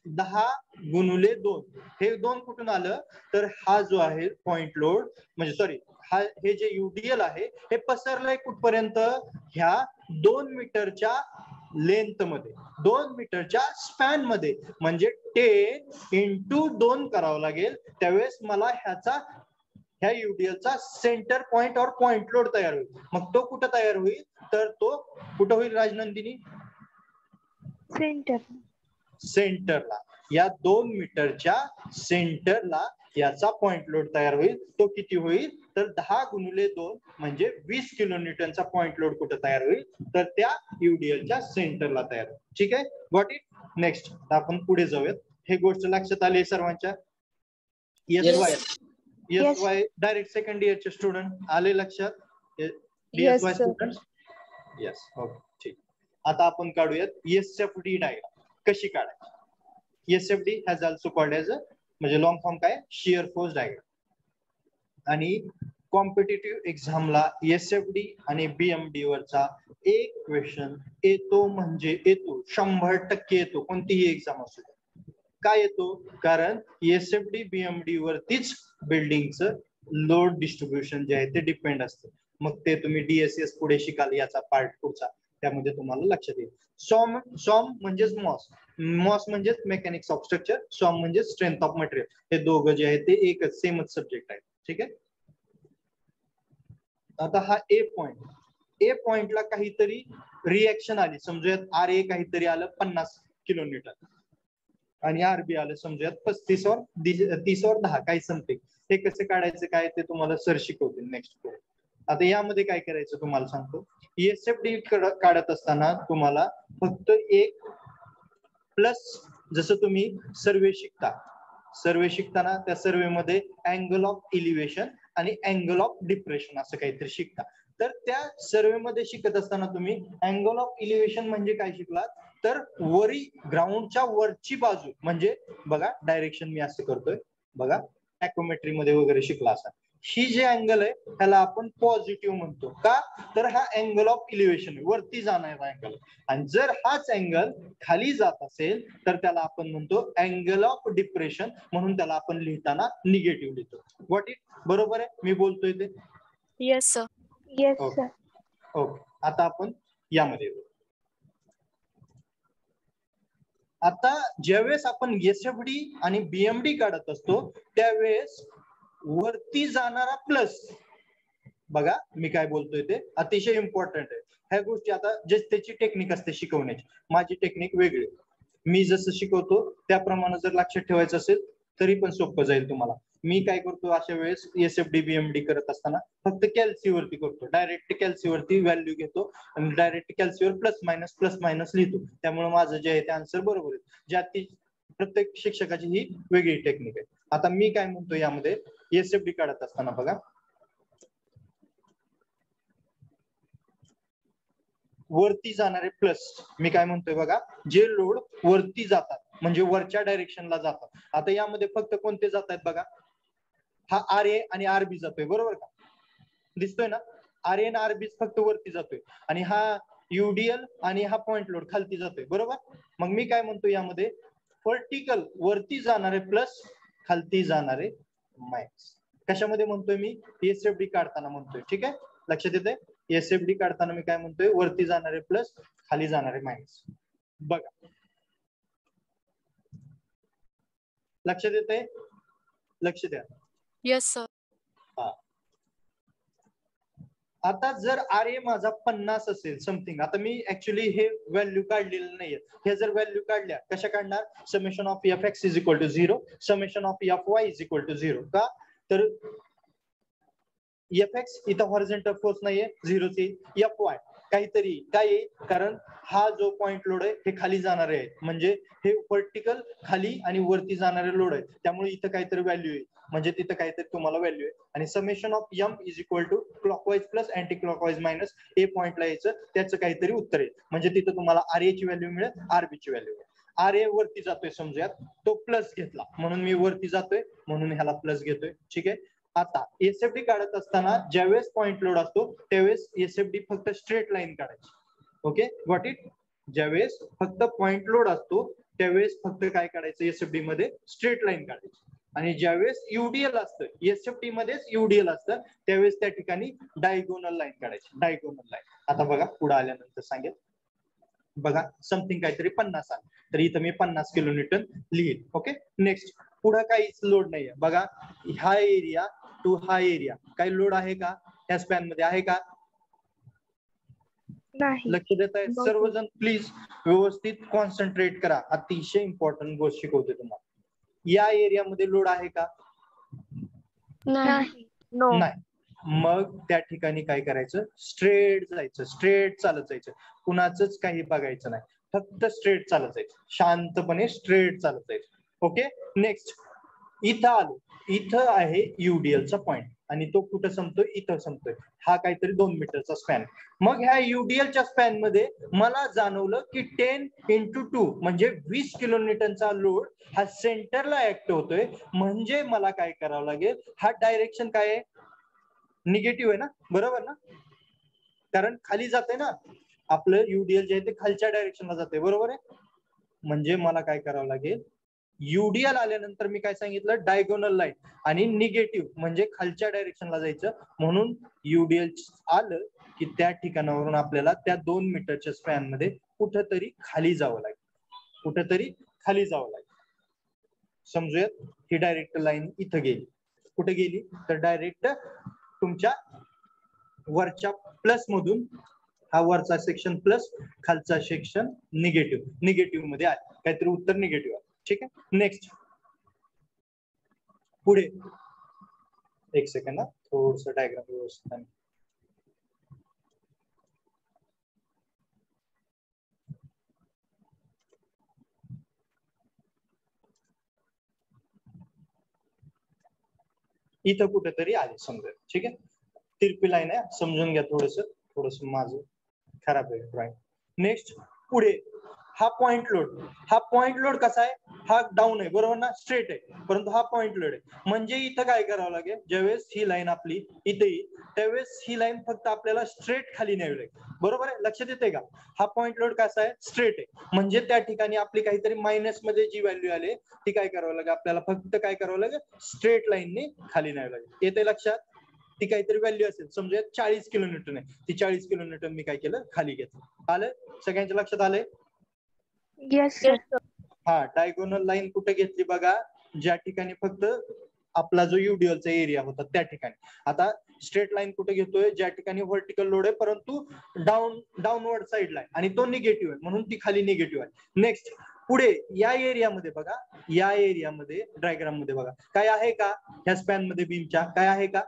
दहा गुणुले दोन, हे दोन कुठून आलं तर हा जो आहे पॉइंट लोड म्हणजे सॉरी हा हे जे युडीएल आहे हे पसरलंय कुठपर्यंत, ह्या दोन मीटरच्या लेंथ मध्ये, दोन मीटरच्या स्पॅन मध्ये, म्हणजे टेन इंटू दोन करावं लागेल. त्यावेळेस मला ह्याचा ह्या युडीएलचा सेंटर पॉइंट और पॉइंट लोड तयार होईल. मग तो कुठं तयार होईल तर तो कुठं होईल राजनंदिनी? सेंटर. सेंटरला, या दोन मीटरच्या सेंटरला याचा पॉइंट लोड तयार होईल. तो किती होईल तर दहा गुणिले दोन म्हणजे वीस किलो न्यूटनचा पॉइंट लोड कुठं तयार होईल तर त्या युडीएलच्या सेंटरला तयार होईल. ठीक आहे, गॉट इट. नेक्स्ट आपण पुढे जाऊयात. हे गोष्ट लक्षात आली सर्वांच्या? S Y S Y direct second इयरचे स्टुडंट आले लक्षात? S Y student, yes, okay, ठीक. आता आपण काढूयात एसएफडी डायग्राम. कशी काढायची? SFD has also called as a, म्हणजे लॉंग फॉर्म काय, शियर फोर्स डायग्राम. आणि कॉम्पिटिटिव्ह एक्झामला एसएफडी आणि बीएमडी वरचा एक क्वेश्चन येतो म्हणजे येतो, शंभर टक्के येतो, कोणतीही एक्झाम असू दे. काय येतो? कारण एसएफडी बीएमडी वरतीच बिल्डिंगचं लोड डिस्ट्रीब्युशन जे आहे ते डिपेंड असतं. मग ते तुम्ही डीएसएस पुढे शिकाल, याचा पार्ट पुढचा, त्यामध्ये तुम्हाला लक्षात येईल. सॉम सॉम म्हणजेच मॉस, मॉस म्हणजेच मेकॅनिक्स ऑफ स्ट्रक्चर, सॉम म्हणजे स्ट्रेंथ ऑफ मटेरियल. हे दोघं जे आहे ते एकच सेमच सब्जेक्ट आहे. ठीक आहे. आता हा ए पॉइंट, ए पॉइंटला काहीतरी रिएक्शन आली, समजूयात आर ए काहीतरी आलं पन्नास किलो न्यूटन आणि आरबी आलं समजूयात पस्तीस और तीस और दहा काही समथिंग. हे कसे काढायचं काय ते तुम्हाला सर शिकवतील नेक्स्ट पुढे. आता यामध्ये काय करायचं तुम्हाला सांगतो. एसएफडी काढत असताना तुम्हाला फक्त एक प्लस, जसं तुम्ही सर्वे शिकता, सर्वे शिकताना त्या सर्वे मध्ये अँगल ऑफ इलिव्हेशन आणि अँगल ऑफ डिप्रेशन असं काहीतरी शिकता. तर त्या सर्वे मध्ये शिकत असताना तुम्ही अँगल ऑफ इलिव्हेशन म्हणजे काय शिकलात तर वरी ग्राउंडच्या वरची बाजू, म्हणजे बघा डायरेक्शन मी असं करतोय बघा, टॅकोमेट्री मध्ये वगैरे शिकला असा, ही जे अँगल आहे त्याला आपण पॉझिटिव्ह म्हणतो. का तर हा अँगल ऑफ इलिव्हेशन वरती जाणारा अँगल. आणि जर हाच अँगल खाली जात असेल तर त्याला आपण म्हणतो अँगल ऑफ डिप्रेशन, म्हणून त्याला आपण लिहिताना निगेटिव्ह लिहितो. व्हॉट इट, बरोबर आहे मी बोलतोय ते? Yes sir. Yes sir. Okay, आता आपण यामध्ये येऊ. आता ज्यावेळेस आपण एसएफडी आणि बीएमडी काढत असतो त्यावेळेस वरती जाणारा प्लस, बघा मी काय बोलतोय ते अतिशय इम्पॉर्टंट आहे. ह्या गोष्टी आता जे त्याची टेक्निक असते शिकवण्याची, माझी टेक्निक वेगळी. मी जसं शिकवतो त्याप्रमाणे जर लक्षात ठेवायचं असेल तरी पण सोपं जाईल तुम्हाला. मी काय करतो अशा वेळेस एसएफडी बीएमडी करत असताना फक्त कॅल्सीवरती करतो, डायरेक्ट कॅल्सीवरती व्हॅल्यू घेतो आणि डायरेक्ट कॅल्सीवर प्लस मायनस प्लस मायनस लिहितो. त्यामुळे माझं जे आहे ते आन्सर बरोबर आहे. ज्या ती प्रत्येक शिक्षकाची ही वेगळी टेक्निक आहे. आता मी काय म्हणतो यामध्ये एसएफडी काढत असताना बघा, वरती जाणारे प्लस, मी काय म्हणतोय बघा, जे लोड वरती जातात म्हणजे वरच्या डायरेक्शनला जातात. आता यामध्ये फक्त कोणते जात आहेत बघा, हा आर ए आणि आरबी जातोय, बरोबर का? दिसतोय ना, आर ए आणि आरबी फक्त वरती जातोय आणि हा युडीएल आणि हा पॉइंट लोड खालती जातोय, बरोबर. मग मी काय म्हणतो यामध्ये व्हर्टिकल वरती जाणारे प्लस, खालती जाणारे मायनस. कशामध्ये म्हणतोय मी? एसएफडी काढताना म्हणतोय. ठीक आहे, लक्षात येते? एसएफडी काढताना मी काय म्हणतोय, वरती जाणारे प्लस खाली जाणारे मायनस. बघा लक्षात येते? लक्ष द्या. Yes sir. हा, आता जर आर ए माझा पन्नास असेल समथिंग, आता मी ऍक्च्युली हे व्हॅल्यू काढलेलं नाहीये. हे जर व्हॅल्यू काढल्या कशा काढणार? Summation of F X is equal to zero, summation of F Y is equal to zero. का तर एफ एक्स इथं हॉरिझॉन्टल फोर्स नाहीये, झिरो ची. एफ वाय काहीतरी काय येईल, कारण हा जो पॉइंट लोड आहे हे खाली जाणारे आहे, म्हणजे हे व्हर्टिकल खाली आणि वरती जाणारे लोड आहे, त्यामुळे इथं काहीतरी व्हॅल्यू येईल, म्हणजे तिथं काहीतरी तुम्हाला व्हॅल्यू आहे. आणि summation of M is equal to clockwise plus anti clockwise minus A पॉइंटला यायचं, त्याचं काहीतरी उत्तर आहे, म्हणजे तिथं तुम्हाला आर ए ची व्हॅल्यू मिळेल, आरबी ची व्हॅल्यू मिळेल. आर ए वरती जातोय समजूयात, तो प्लस घेतला म्हणून मी वरती जातोय, म्हणून ह्याला प्लस घेतोय. ठीक आहे. आता एसएफडी काढत असताना ज्यावेळेस पॉइंट लोड असतो त्यावेळेस एसएफडी फक्त स्ट्रेट लाईन काढायची. Okay, got it. ज्यावेळेस फक्त पॉइंट लोड असतो त्यावेळेस फक्त काय काढायचं एसएफडी मध्ये स्ट्रेट लाईन काढायची. आणि ज्यावेळेस युडीएल असतं एसएफटी मध्येच युडीएल असतं त्यावेळेस त्या ठिकाणी डायगोनल लाईन काढायची. डायगोनल लाईन आता बघा पुढे आल्यानंतर सांगेल. बघा समथिंग काहीतरी पन्नास आलं तर इथं मी पन्नास किलोमीटर लिहिल. ओके नेक्स्ट पुढे काहीच लोड नाहीये. बघा हा एरिया टू हा एरिया काही लोड आहे का त्या स्पॅन मध्ये आहे का? नाही. लक्ष देत आहे सर्वजण प्लीज व्यवस्थित कॉन्सन्ट्रेट करा. अतिशय इम्पॉर्टंट गोष्ट शिकवते तुम्हाला. या एरियामध्ये लोड आहे का? नाही. नो. नाही. मग त्या ठिकाणी काय करायचं स्ट्रेट जायचं स्ट्रेट चालत जायचं. कुणाचंच काही बघायचं नाही फक्त स्ट्रेट चालत जायचं शांतपणे स्ट्रेट चालत जायचं. ओके नेक्स्ट इथं आलो इथं आहे युडीएलचा पॉइंट आणि तो कुठं संपतोय इथं संपतोय. हा काहीतरी दोन मीटरचा स्पॅन. मग ह्या युडीएलच्या स्पॅन मध्ये मला जाणवलं की टेन इंटू टू म्हणजे वीस किलोमीटरचा लोड हा सेंटरला ऍक्ट होतोय. म्हणजे मला काय करावं लागेल हा डायरेक्शन काय आहे निगेटिव्ह आहे ना बरोबर ना कारण खाली जाते ना आपलं युडीएल जे आहे ते खालच्या डायरेक्शनला जाते बरोबर आहे. म्हणजे मला काय करावं लागेल युडीएल आल्यानंतर मी काय सांगितलं डायगोनल लाईन आणि निगेटिव्ह म्हणजे खालच्या डायरेक्शनला जायचं. म्हणून युडीएल आलं की त्या ठिकाणावरून आपल्याला त्या दोन मीटरच्या स्पॅन मध्ये कुठंतरी खाली जावं लागेल कुठंतरी खाली जावं लागेल. समजूयात ही डायरेक्ट लाईन इथं गेली कुठे गेली तर डायरेक्ट तुमच्या वरच्या प्लस मधून हा वरचा सेक्शन प्लस खालचा सेक्शन निगेटिव्ह निगेटिव्ह मध्ये आले काहीतरी उत्तर निगेटिव्ह आहे. ठीक आहे नेक्स्ट पुढे एक सेकंड ना थोडस डायग्राम व्यवस्थित. इथं कुठेतरी आले समजा ठीक आहे तिरपी लाईन आहे समजून घ्या थोडस थोडस माझं खराब आहे ड्रॉइंग. नेक्स्ट पुढे हा पॉइंट लोड हा पॉइंट लोड कसा आहे हा डाऊन आहे बरोबर ना स्ट्रेट आहे परंतु हा पॉइंट लोड आहे. म्हणजे इथं काय करावं लागेल ज्यावेळेस ही लाईन आपली इथे येईल त्यावेळेस ही लाईन फक्त आपल्याला स्ट्रेट खाली न्यावी लागेल बरोबर आहे. लक्षात येते का हा पॉइंट लोड कसा आहे स्ट्रेट आहे. म्हणजे त्या ठिकाणी आपली काहीतरी मायनस मध्ये जी व्हॅल्यू आली ती काय करावं लागेल आपल्याला फक्त काय करावं लागेल स्ट्रेट लाईनने खाली न्यावी लागेल. येते लक्षात ती काहीतरी व्हॅल्यू असेल समजा चाळीस किलोमीटर आहे ती चाळीस किलोमीटर मी काय केलं खाली घेतलं. आलं सगळ्यांच्या लक्षात आलंय? Yes sir. हा डायगोनल लाईन कुठे घेतली बघा ज्या ठिकाणी फक्त आपला जो युडीएलचा एरिया होता त्या ठिकाणी. आता स्ट्रेट लाईन कुठे घेतोय ज्या ठिकाणी व्हर्टिकल लोड आहे परंतु डाऊन डाऊनवर्ड साईडला आहे आणि तो निगेटिव्ह आहे म्हणून ती खाली निगेटिव्ह आहे. नेक्स्ट पुढे या एरियामध्ये बघा या एरियामध्ये डायग्राम मध्ये बघा काय आहे का ह्या स्पॅन मध्ये बीमच्या काय आहे का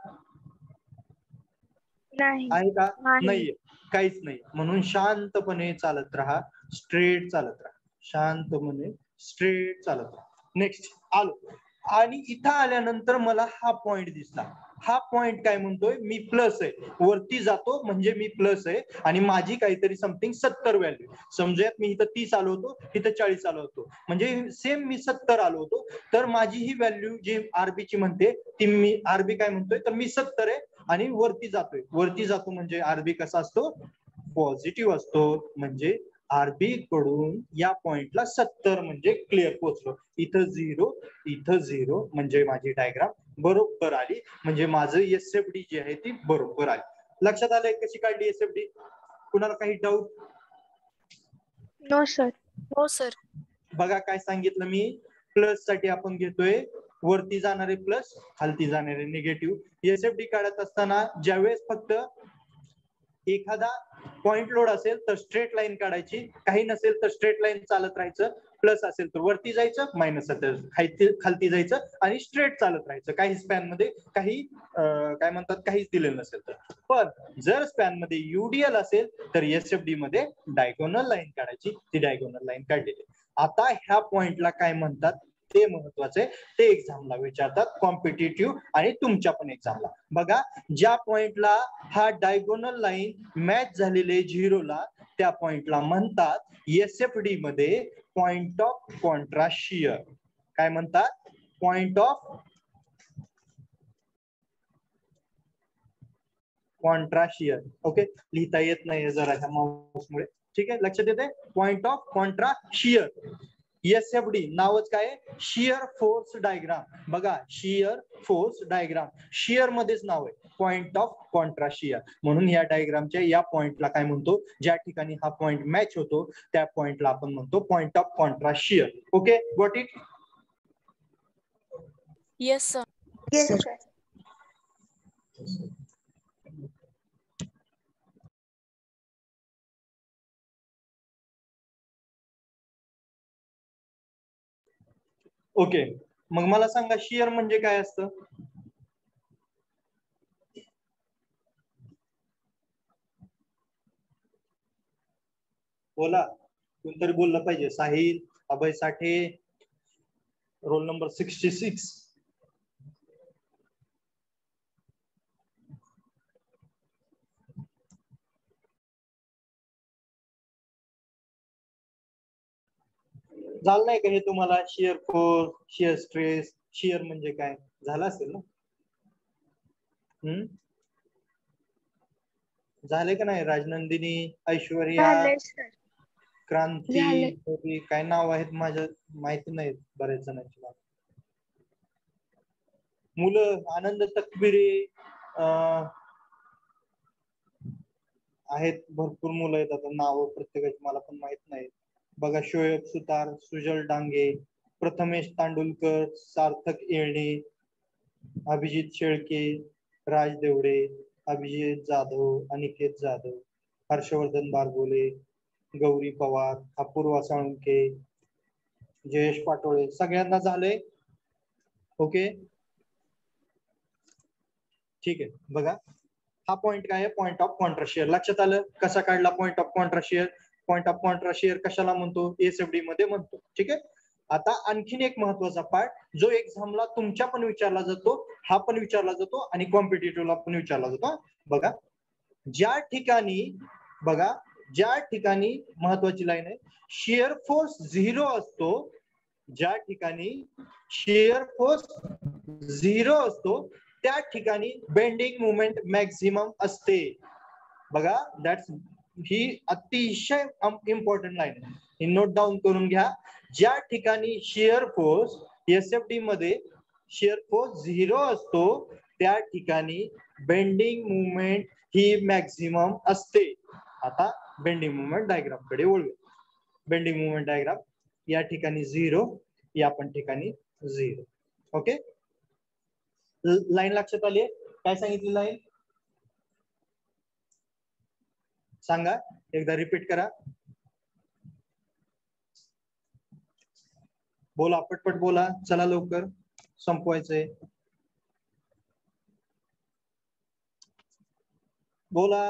नाही. आहे का नाही. नाहीये काहीच नाही. म्हणून शांतपणे चालत राहा स्ट्रेट चालत राहा शांतपणे स्ट्रेट चालत राहा. नेक्स्ट आलो आणि इथं आल्यानंतर मला हा पॉइंट दिसला. हा पॉइंट काय म्हणतोय मी प्लस आहे वरती जातो म्हणजे मी प्लस आहे आणि माझी काहीतरी समथिंग सत्तर व्हॅल्यू समजूयात मी इथं तीस आलो होतो इथं चाळीस आलो होतो म्हणजे सेम मी सत्तर आलो होतो तर माझी ही व्हॅल्यू जी आरबीची म्हणते ती मी आरबी काय म्हणतोय तर मी सत्तर आहे आणि वरती जातोय. वरती जातो म्हणजे आरबी कसा असतो पॉझिटिव्ह असतो. म्हणजे आरबी कडून या पॉइंटला सत्तर म्हणजे क्लिअर पोहोचलो. इथं झिरो इथं झिरो म्हणजे माझी डायग्राम बरोबर आली. म्हणजे माझं एसएफडी जी आहे ती बरोबर आली. लक्षात आलंय कशी काढली एसएफडी? कुणाला काही डाऊट? No sir. हो सर. बघा काय सांगितलं मी प्लस साठी आपण घेतोय वरती जाणारे प्लस खालती जाणारे निगेटिव्ह. एसएफडी काढत असताना ज्यावेळेस फक्त एखादा पॉइंट लोड असेल तर स्ट्रेट लाईन काढायची काही नसेल तर स्ट्रेट लाईन चालत राहायचं. प्लस असेल तर वरती जायचं मायनस असेल खालती खालती जायचं आणि स्ट्रेट चालत राहायचं. काही स्पॅन मध्ये काही काय म्हणतात काहीच दिलेलं नसेल तर. पण जर स्पॅन मध्ये युडीएल असेल तर एसएफडी मध्ये डायगोनल लाईन काढायची. ती डायगोनल लाईन काढलेली. आता ह्या पॉइंटला काय म्हणतात ते महत्वाचं आहे. ते एक्झामला विचारतात कॉम्पिटिटिव्ह आणि तुमच्या पण एक्झामला. बघा ज्या पॉइंटला हा डायगोनल लाईन मॅच झालेले झिरोला त्या पॉइंटला म्हणतात एसएफडी मध्ये पॉइंट ऑफ कॉन्ट्रास्ट शियर. काय म्हणतात point of contrast shear. Okay लिहिता येत नाही जरा ह्या माऊसमुळे ठीक आहे लक्षात येते point of contrast shear. S F D नावच काय शियर फोर्स डायग्राम. बघा शियर फोर्स डायग्राम, शियर मध्येच नाव आहे पॉइंट ऑफ कॉन्ट्रा शियर. म्हणून या डायग्रामच्या या पॉइंटला काय म्हणतो, ज्या ठिकाणी हा पॉइंट मॅच होतो त्या पॉइंटला आपण म्हणतो point of contra shear. Okay got it? Yes sir. Yes sir. Okay मग मला सांगा शियर म्हणजे काय असतं? बोला, कोणतरी बोललं पाहिजे. Sahil, Abhay Sathe, roll number sixty six. झालं नाही का हे तुम्हाला? Shear force, shear stress, shear म्हणजे काय झालं असेल ना? हम्म झाले का नाही? राजनंदिनी, ऐश्वर्या, झालंय सर. क्रांती, झालंय. गोपी, काय नाव आहेत माझ्या माहिती नाही बऱ्याच जणांची नाव. मुलं आनंद तकबिरे अं, आहेत, भरपूर मुलं आहेत. आता नाव प्रत्येकाची मला पण माहित नाही. बघा शोएब सुतार, सुजल डांगे, प्रथमेश तांडुलकर, सार्थक येळणे, अभिजित शेळके, राज देवडे, अभिजित जाधव, अनिकेत जाधव, हर्षवर्धन बारगोले, गौरी पवार, अपूर्वा साळुंके, जयेश पाटोळे. सगळ्यांना झाले? ओके ठीक आहे. बघा हा पॉइंट काय आहे? Point of contra shear. लक्षात आलं कसा काढला point of contra shear? Point of contra shear कशाला म्हणतो? एसएफडी मध्ये म्हणतो. ठीक आहे. आता आणखीन एक महत्वाचा पार्ट जो एक्झामला तुमच्या पण विचारला जातो, हा पण विचारला जातो आणि कॉम्पिटिटिव्हला पण विचारला जातो. बघा ज्या ठिकाणी, बघा ज्या ठिकाणी महत्वाची लाईन आहे, शियर फोर्स झिरो असतो, ज्या ठिकाणी शियर फोर्स झिरो असतो त्या ठिकाणी बेंडिंग मुवमेंट मॅक्झिमम असते. बघा दॅट्स ही अतिशय इम्पॉर्टंट लाईन आहे, ही नोट डाऊन करून घ्या. ज्या ठिकाणी शियर फोर्स एसएफडी मध्ये शियर फोर्स झिरो असतो त्या ठिकाणी बेंडिंग मुवमेंट ही मॅक्झिमम असते. आता बेंडिंग मुवमेंट डायग्राम कडे वळूया. बेंडिंग मुवमेंट डायग्राम या ठिकाणी झिरो, या पण ठिकाणी झिरो. ओके लाईन लक्षात आली? काय सांगितली लाईन सांगा, एकदा रिपीट करा. बोला पटपट बोला, चला लवकर संपवायचंय. बोला.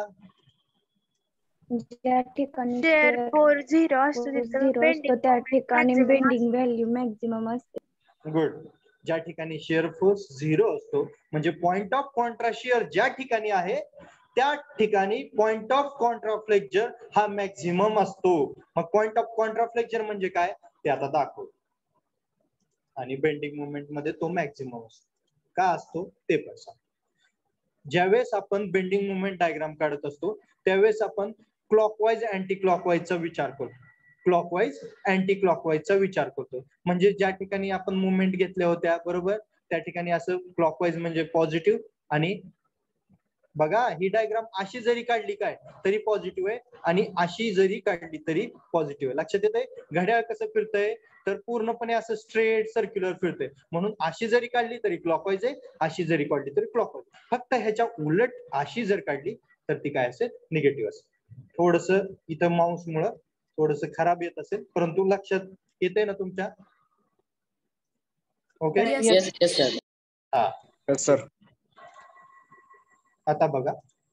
ज्या ठिकाणी शेअर फोर झिरो असतो झिरो तिथं असतो बेंडिंग त्या ठिकाणी maximum बेंडिंग व्हॅल्यू मॅक्झिमम असते. गुड. ज्या ठिकाणी शियर फोर्स झिरो असतो म्हणजे पॉइंट ऑफ कॉन्ट्रा शियर ज्या ठिकाणी आहे त्या ठिकाणी पॉइंट ऑफ कॉन्ट्रा फ्लेक्चर हा मॅक्झिमम असतो. मग पॉइंट ऑफ कॉन्ट्रा फ्लेक्चर म्हणजे काय ते आता दाखव. आणि बेंडिंग मुवमेंट मध्ये तो मॅक्झिमम असतो. का असतो ते पण सांग. ज्यावेळेस आपण बेंडिंग मुवमेंट डायग्राम काढत असतो त्यावेळेस आपण क्लॉकवाईज अँटी क्लॉकवाईजचा विचार करतो. क्लॉकवाईज अँटी क्लॉकवाईजचा विचार करतो. म्हणजे ज्या ठिकाणी आपण मुवमेंट घेतल्या होत्या बरोबर त्या ठिकाणी असं क्लॉकवाईज म्हणजे पॉझिटिव्ह, आणि बघा ही डायग्राम अशी जरी काढली काय तरी पॉझिटिव्ह आहे आणि अशी जरी काढली तरी पॉझिटिव्ह आहे. लक्षात येतंय? घड्याळ कसं फिरतंय तर पूर्णपणे असं स्ट्रेट सर्क्युलर फिरतंय. म्हणून अशी जरी काढली तरी क्लॉकवाईज आहे, अशी जरी काढली तरी क्लॉकवाईज. फक्त ह्याच्या उलट अशी जर काढली तर ती काय असेल? निगेटिव्ह असेल. थोडस इथं माऊस मुळे थोडस खराब येत असेल परंतु लक्षात येते ना तुमच्या? ओके Yes, हा सर. आता बघा,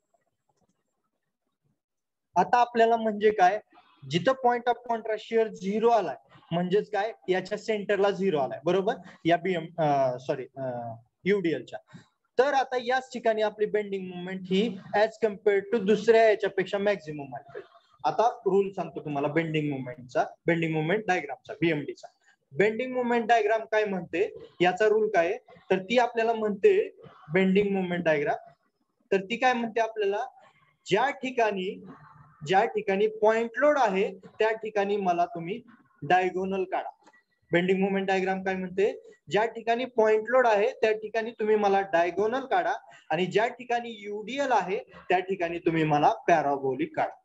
आता आपल्याला म्हणजे काय, जिथं point of contra shear zero आलाय म्हणजेच काय याच्या सेंटरला झिरो आलाय बरोबर या बीएम सॉरी युडीएलच्या. तर आता याच ठिकाणी आपली बेंडिंग मुवमेंट ही ऍज कम्पेअर्ड टू दुसऱ्या याच्यापेक्षा मॅक्झिमम आहे. आता रूल सांगतो तुम्हाला बेंडिंग मुवमेंटचा, बेंडिंग मुवमेंट डायग्रामचा, बीएमडीचा. बेंडिंग मुवमेंट डायग्राम काय म्हणते याचा रूल काय आहे तर ती आपल्याला म्हणते बेंडिंग मुवमेंट डायग्राम, तर ती काय म्हणते आपल्याला, ज्या ठिकाणी ज्या ठिकाणी पॉइंट लोड आहे त्या ठिकाणी मला तुम्ही डायगोनल काढा. बेंडिंग मोमेंट डायग्राम काय म्हणते, ज्या ठिकाणी पॉइंट लोड आहे त्या ठिकाणी तुम्ही मला डायगोनल काढा आणि ज्या ठिकाणी युडीएल आहे त्या ठिकाणी तुम्ही मला पॅराबोलिक काढा.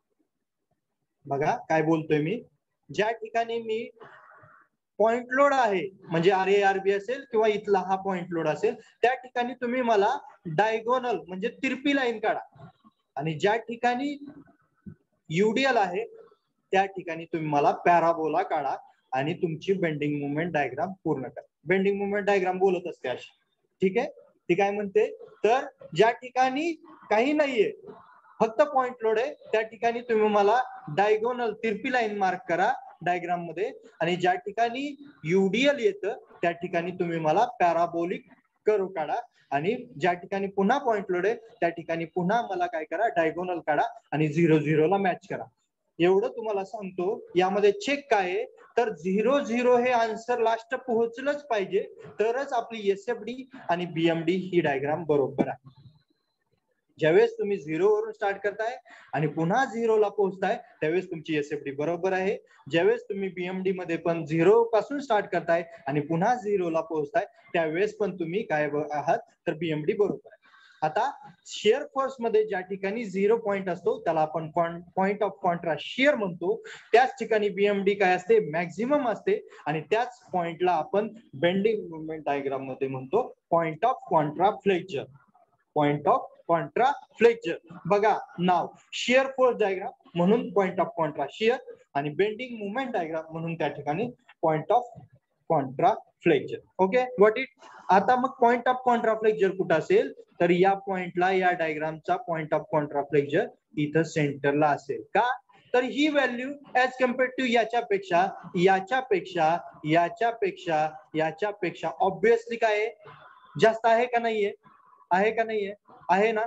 बघा काय बोलतोय मी, ज्या ठिकाणी मी पॉइंट लोड आहे म्हणजे आर ए आर बी असेल किंवा इथला हा पॉइंट लोड असेल त्या ठिकाणी तुम्ही मला डायगोनल म्हणजे तिरपी लाईन काढा आणि ज्या ठिकाणी युडीएल आहे त्या ठिकाणी तुम्ही मला पॅराबोला काढा आणि तुमची बेंडिंग मुवमेंट डायग्राम पूर्ण करा. बेंडिंग मुवमेंट डायग्राम बोलत असते अशी. ठीक आहे, ती काय म्हणते, तर ज्या ठिकाणी काही नाहीये फक्त पॉइंट लोड आहे त्या ठिकाणी तुम्ही मला डायगोनल तिरपी लाईन मार्क करा डायग्राम मध्ये आणि ज्या ठिकाणी युडीएल येतं त्या ठिकाणी तुम्ही मला पॅराबोलिक कर्व काढा आणि ज्या ठिकाणी पुन्हा पॉइंट लोड आहे त्या ठिकाणी पुन्हा मला काय करा डायगोनल काढा आणि झिरो झिरो ला मॅच करा. एवढं तुम्हाला सांगतो. यामध्ये चेक काय आहे तर झिरो झिरो हे आन्सर लास्ट पोहोचलंच पाहिजे तरच आपली एसएफडी आणि बीएमडी ही डायग्राम बरोबर आहे. ज्यावेळेस तुम्ही झिरो वरून स्टार्ट करताय आणि पुन्हा झिरोला पोहोचताय त्यावेळेस तुमची एसएफडी बरोबर आहे. ज्यावेळेस तुम्ही बीएमडी मध्ये पण झिरो पासून स्टार्ट करताय आणि पुन्हा झिरोला पोहोचताय त्यावेळेस पण तुम्ही काय आहात तर बीएमडी बरोबर आहे. आता शिअर फोर्स मध्ये ज्या ठिकाणी झिरो पॉईंट असतो त्याला आपण पॉइंट ऑफ कॉन्ट्रास्ट शिअर म्हणतो. त्याच ठिकाणी बीएमडी काय असते मॅक्झिमम असते आणि त्याच पॉइंटला आपण बेंडिंग मुवमेंट डायग्राम मध्ये म्हणतो point of contra flexure. Point of contra flexure. बघा नाव शिअर फोर्स डायग्राम म्हणून पॉइंट ऑफ कॉन्ट्रा शिअर आणि बेंडिंग मुवमेंट डायग्राम म्हणून त्या ठिकाणी point of contra flexure. Okay what it. आता मग पॉइंट ऑफ कॉन्ट्रा फ्लेक्चर कुठं असेल तर या पॉइंटला या डायग्रामचा पॉइंट ऑफ कॉन्ट्रा फ्लेक्चर इथं सेंटरला असेल. का तर ही व्हॅल्यू ऍज कम्पेअर्ड टू याच्यापेक्षा याच्यापेक्षा याच्यापेक्षा याच्यापेक्षा ऑब्विसली काय आहे जास्त आहे का नाहीये, आहे का नाहीये, आहे ना,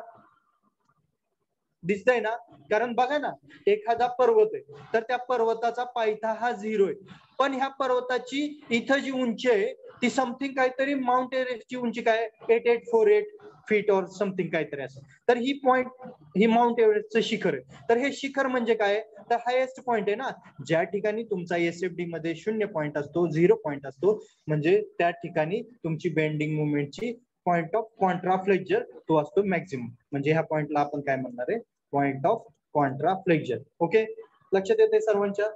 दिसतंय ना. कारण बघा ना एखादा पर्वत आहे तर त्या पर्वताचा पायथा हा झिरो आहे पण ह्या पर्वताची इथं जी उंची आहे ती समथिंग काहीतरी माउंट एव्हरेस्टची उंची काय eight eight four eight feet or something काहीतरी असं. तर ही पॉइंट ही माउंट एव्हरेस्टचं शिखर आहे. तर हे शिखर म्हणजे काय तर हायेस्ट पॉइंट आहे ना. ज्या ठिकाणी तुमचा एसएफडी मध्ये शून्य पॉइंट असतो झिरो पॉइंट असतो म्हणजे त्या ठिकाणी तुमची बेंडिंग मुवमेंटची पॉइंट ऑफ कॉन्ट्रा फ्लेक्चर तो असतो मॅक्झिमम. म्हणजे ह्या पॉइंटला आपण काय म्हणणार आहे point of contra flexure. Okay लक्षात येते सर्वांच्या.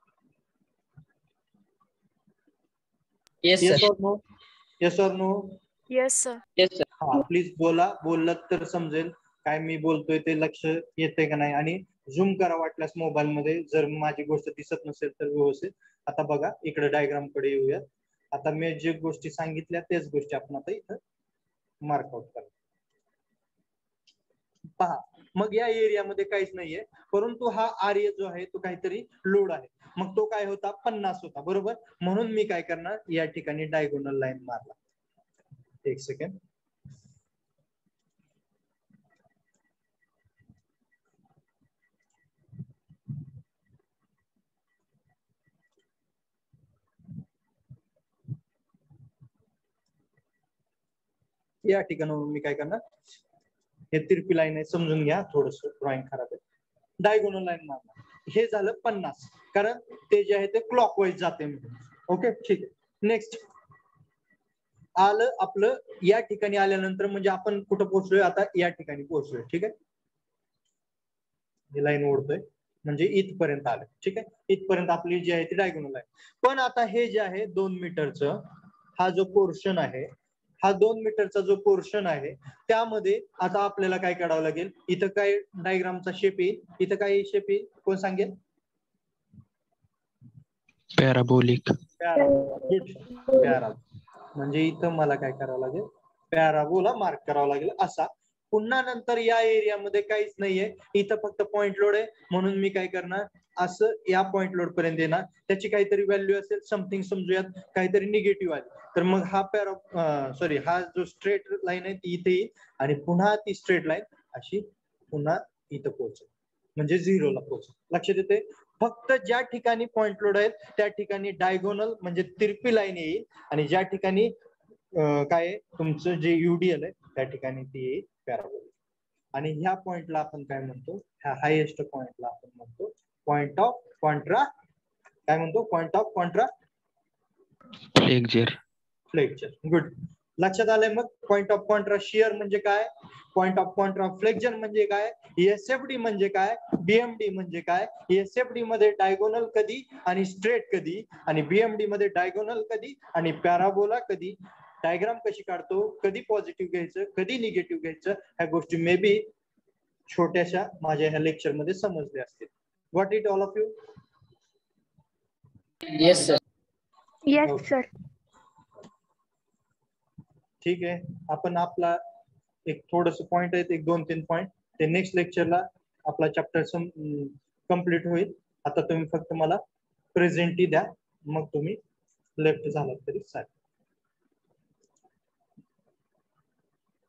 येस येस और नो, येस और no. Yes sir. Yes sir. हा प्लीज बोला, बोललात तर समजेल काय मी बोलतोय ते लक्ष येते का नाही. आणि झूम करा वाटल्यास मोबाईल मध्ये जर माझी गोष्ट दिसत नसेल तर व्यवस्थित. आता बघा इकडे डायग्राम कडे येऊयात. आता मी जे गोष्टी सांगितल्या तेच गोष्टी आपण आता इथं मार्कआउट करा. पहा मग या एरियामध्ये काहीच नाहीये परंतु हा आर्य जो आहे तो काहीतरी लोड आहे. मग तो काय होता पन्नास होता बरोबर. म्हणून मी काय करणार या ठिकाणी डायगोनल लाईन मारला. एक सेकंड. या ठिकाणावरून मी काय करणार हे तिरपी लाईन आहे समजून घ्या. थोडस ड्रॉइंग खराब आहे. डायगोनल लाईन मारणार. हे झालं पन्नास कारण ते जे आहे ते क्लॉकवाईज जाते. ओके ठीक आहे. नेक्स्ट आलं आपलं या ठिकाणी आल्यानंतर म्हणजे आपण कुठं पोहोचलोय आता या ठिकाणी पोहोचलोय. ठीक आहे. ही लाईन ओढतोय म्हणजे इथपर्यंत आलं. ठीक आहे. इथपर्यंत आपली जी आहे ती डायगोनल आहे. पण आता हे जे आहे दोन मीटरचं हा जो पोर्शन आहे हा दोन मीटरचा जो पोर्शन आहे त्यामध्ये आता आपल्याला काय करावं लागेल. इथं काय डायग्रामचा शेप येईल, इथं काय शेप येईल कोण सांगेल. पॅराबोलिक. पॅरा म्हणजे इथं मला काय करावं लागेल पॅराबोला मार्क करावा लागेल असा. पुन्हा नंतर या एरियामध्ये काहीच नाहीये इथं फक्त पॉइंट लोड आहे म्हणून मी काय करणार असं या पॉइंट लोड पर्यंत येणार. त्याची काहीतरी व्हॅल्यू असेल समथिंग समजूयात काहीतरी निगेटिव्ह आली तर मग हा पॅरा सॉरी हा जो स्ट्रेट लाईन आहे ती इथे येईल आणि पुन्हा ती स्ट्रेट लाईन अशी पुन्हा इथं पोहोचेल म्हणजे झिरोला पोहोचेल. लक्षात येते. फक्त ज्या ठिकाणी पॉइंट लोड आहेत त्या ठिकाणी डायगोनल म्हणजे तिरपी लाईन येईल आणि ज्या ठिकाणी काय तुमचं जे युडीएल आहे त्या ठिकाणी ती येईल पॅराबोलिक. आणि ह्या पॉइंटला आपण काय म्हणतो ह्या हायेस्ट पॉइंटला आपण म्हणतो पॉइंट ऑफ कॉन्ट्रा काय म्हणतो point of contra flexure. Flexure. Good. लक्षात आलंय मग पॉइंट ऑफ कॉन्ट्रास्ट शियर म्हणजे काय, पॉइंट ऑफ कॉन्ट्रास्ट फ्लेक्शन म्हणजे काय, एसएफडी म्हणजे काय, बीएमडी म्हणजे काय. एसएफडी मध्ये डायगोनल कधी आणि स्ट्रेट कधी, आणि बीएमडी मध्ये डायगोनल कधी आणि पॅराबोला कधी, डायग्राम कशी काढतो, कधी पॉझिटिव्ह घ्यायचं कधी निगेटिव्ह घ्यायचं, ह्या गोष्टी मे बी छोट्याशा माझ्या ह्या लेक्चर मध्ये समजले असतील. What it all of you? Yes sir. Yes sir. ठीक आहे. आपण आपला एक थोडस पॉइंट आहेत, एक दोन तीन पॉइंट, ते नेक्स्ट लेक्चरला आपला चॅप्टर कम्प्लीट होईल. आता तुम्ही फक्त मला प्रेझेंटी द्या, मग तुम्ही लेफ्ट झालात तरी चालेल.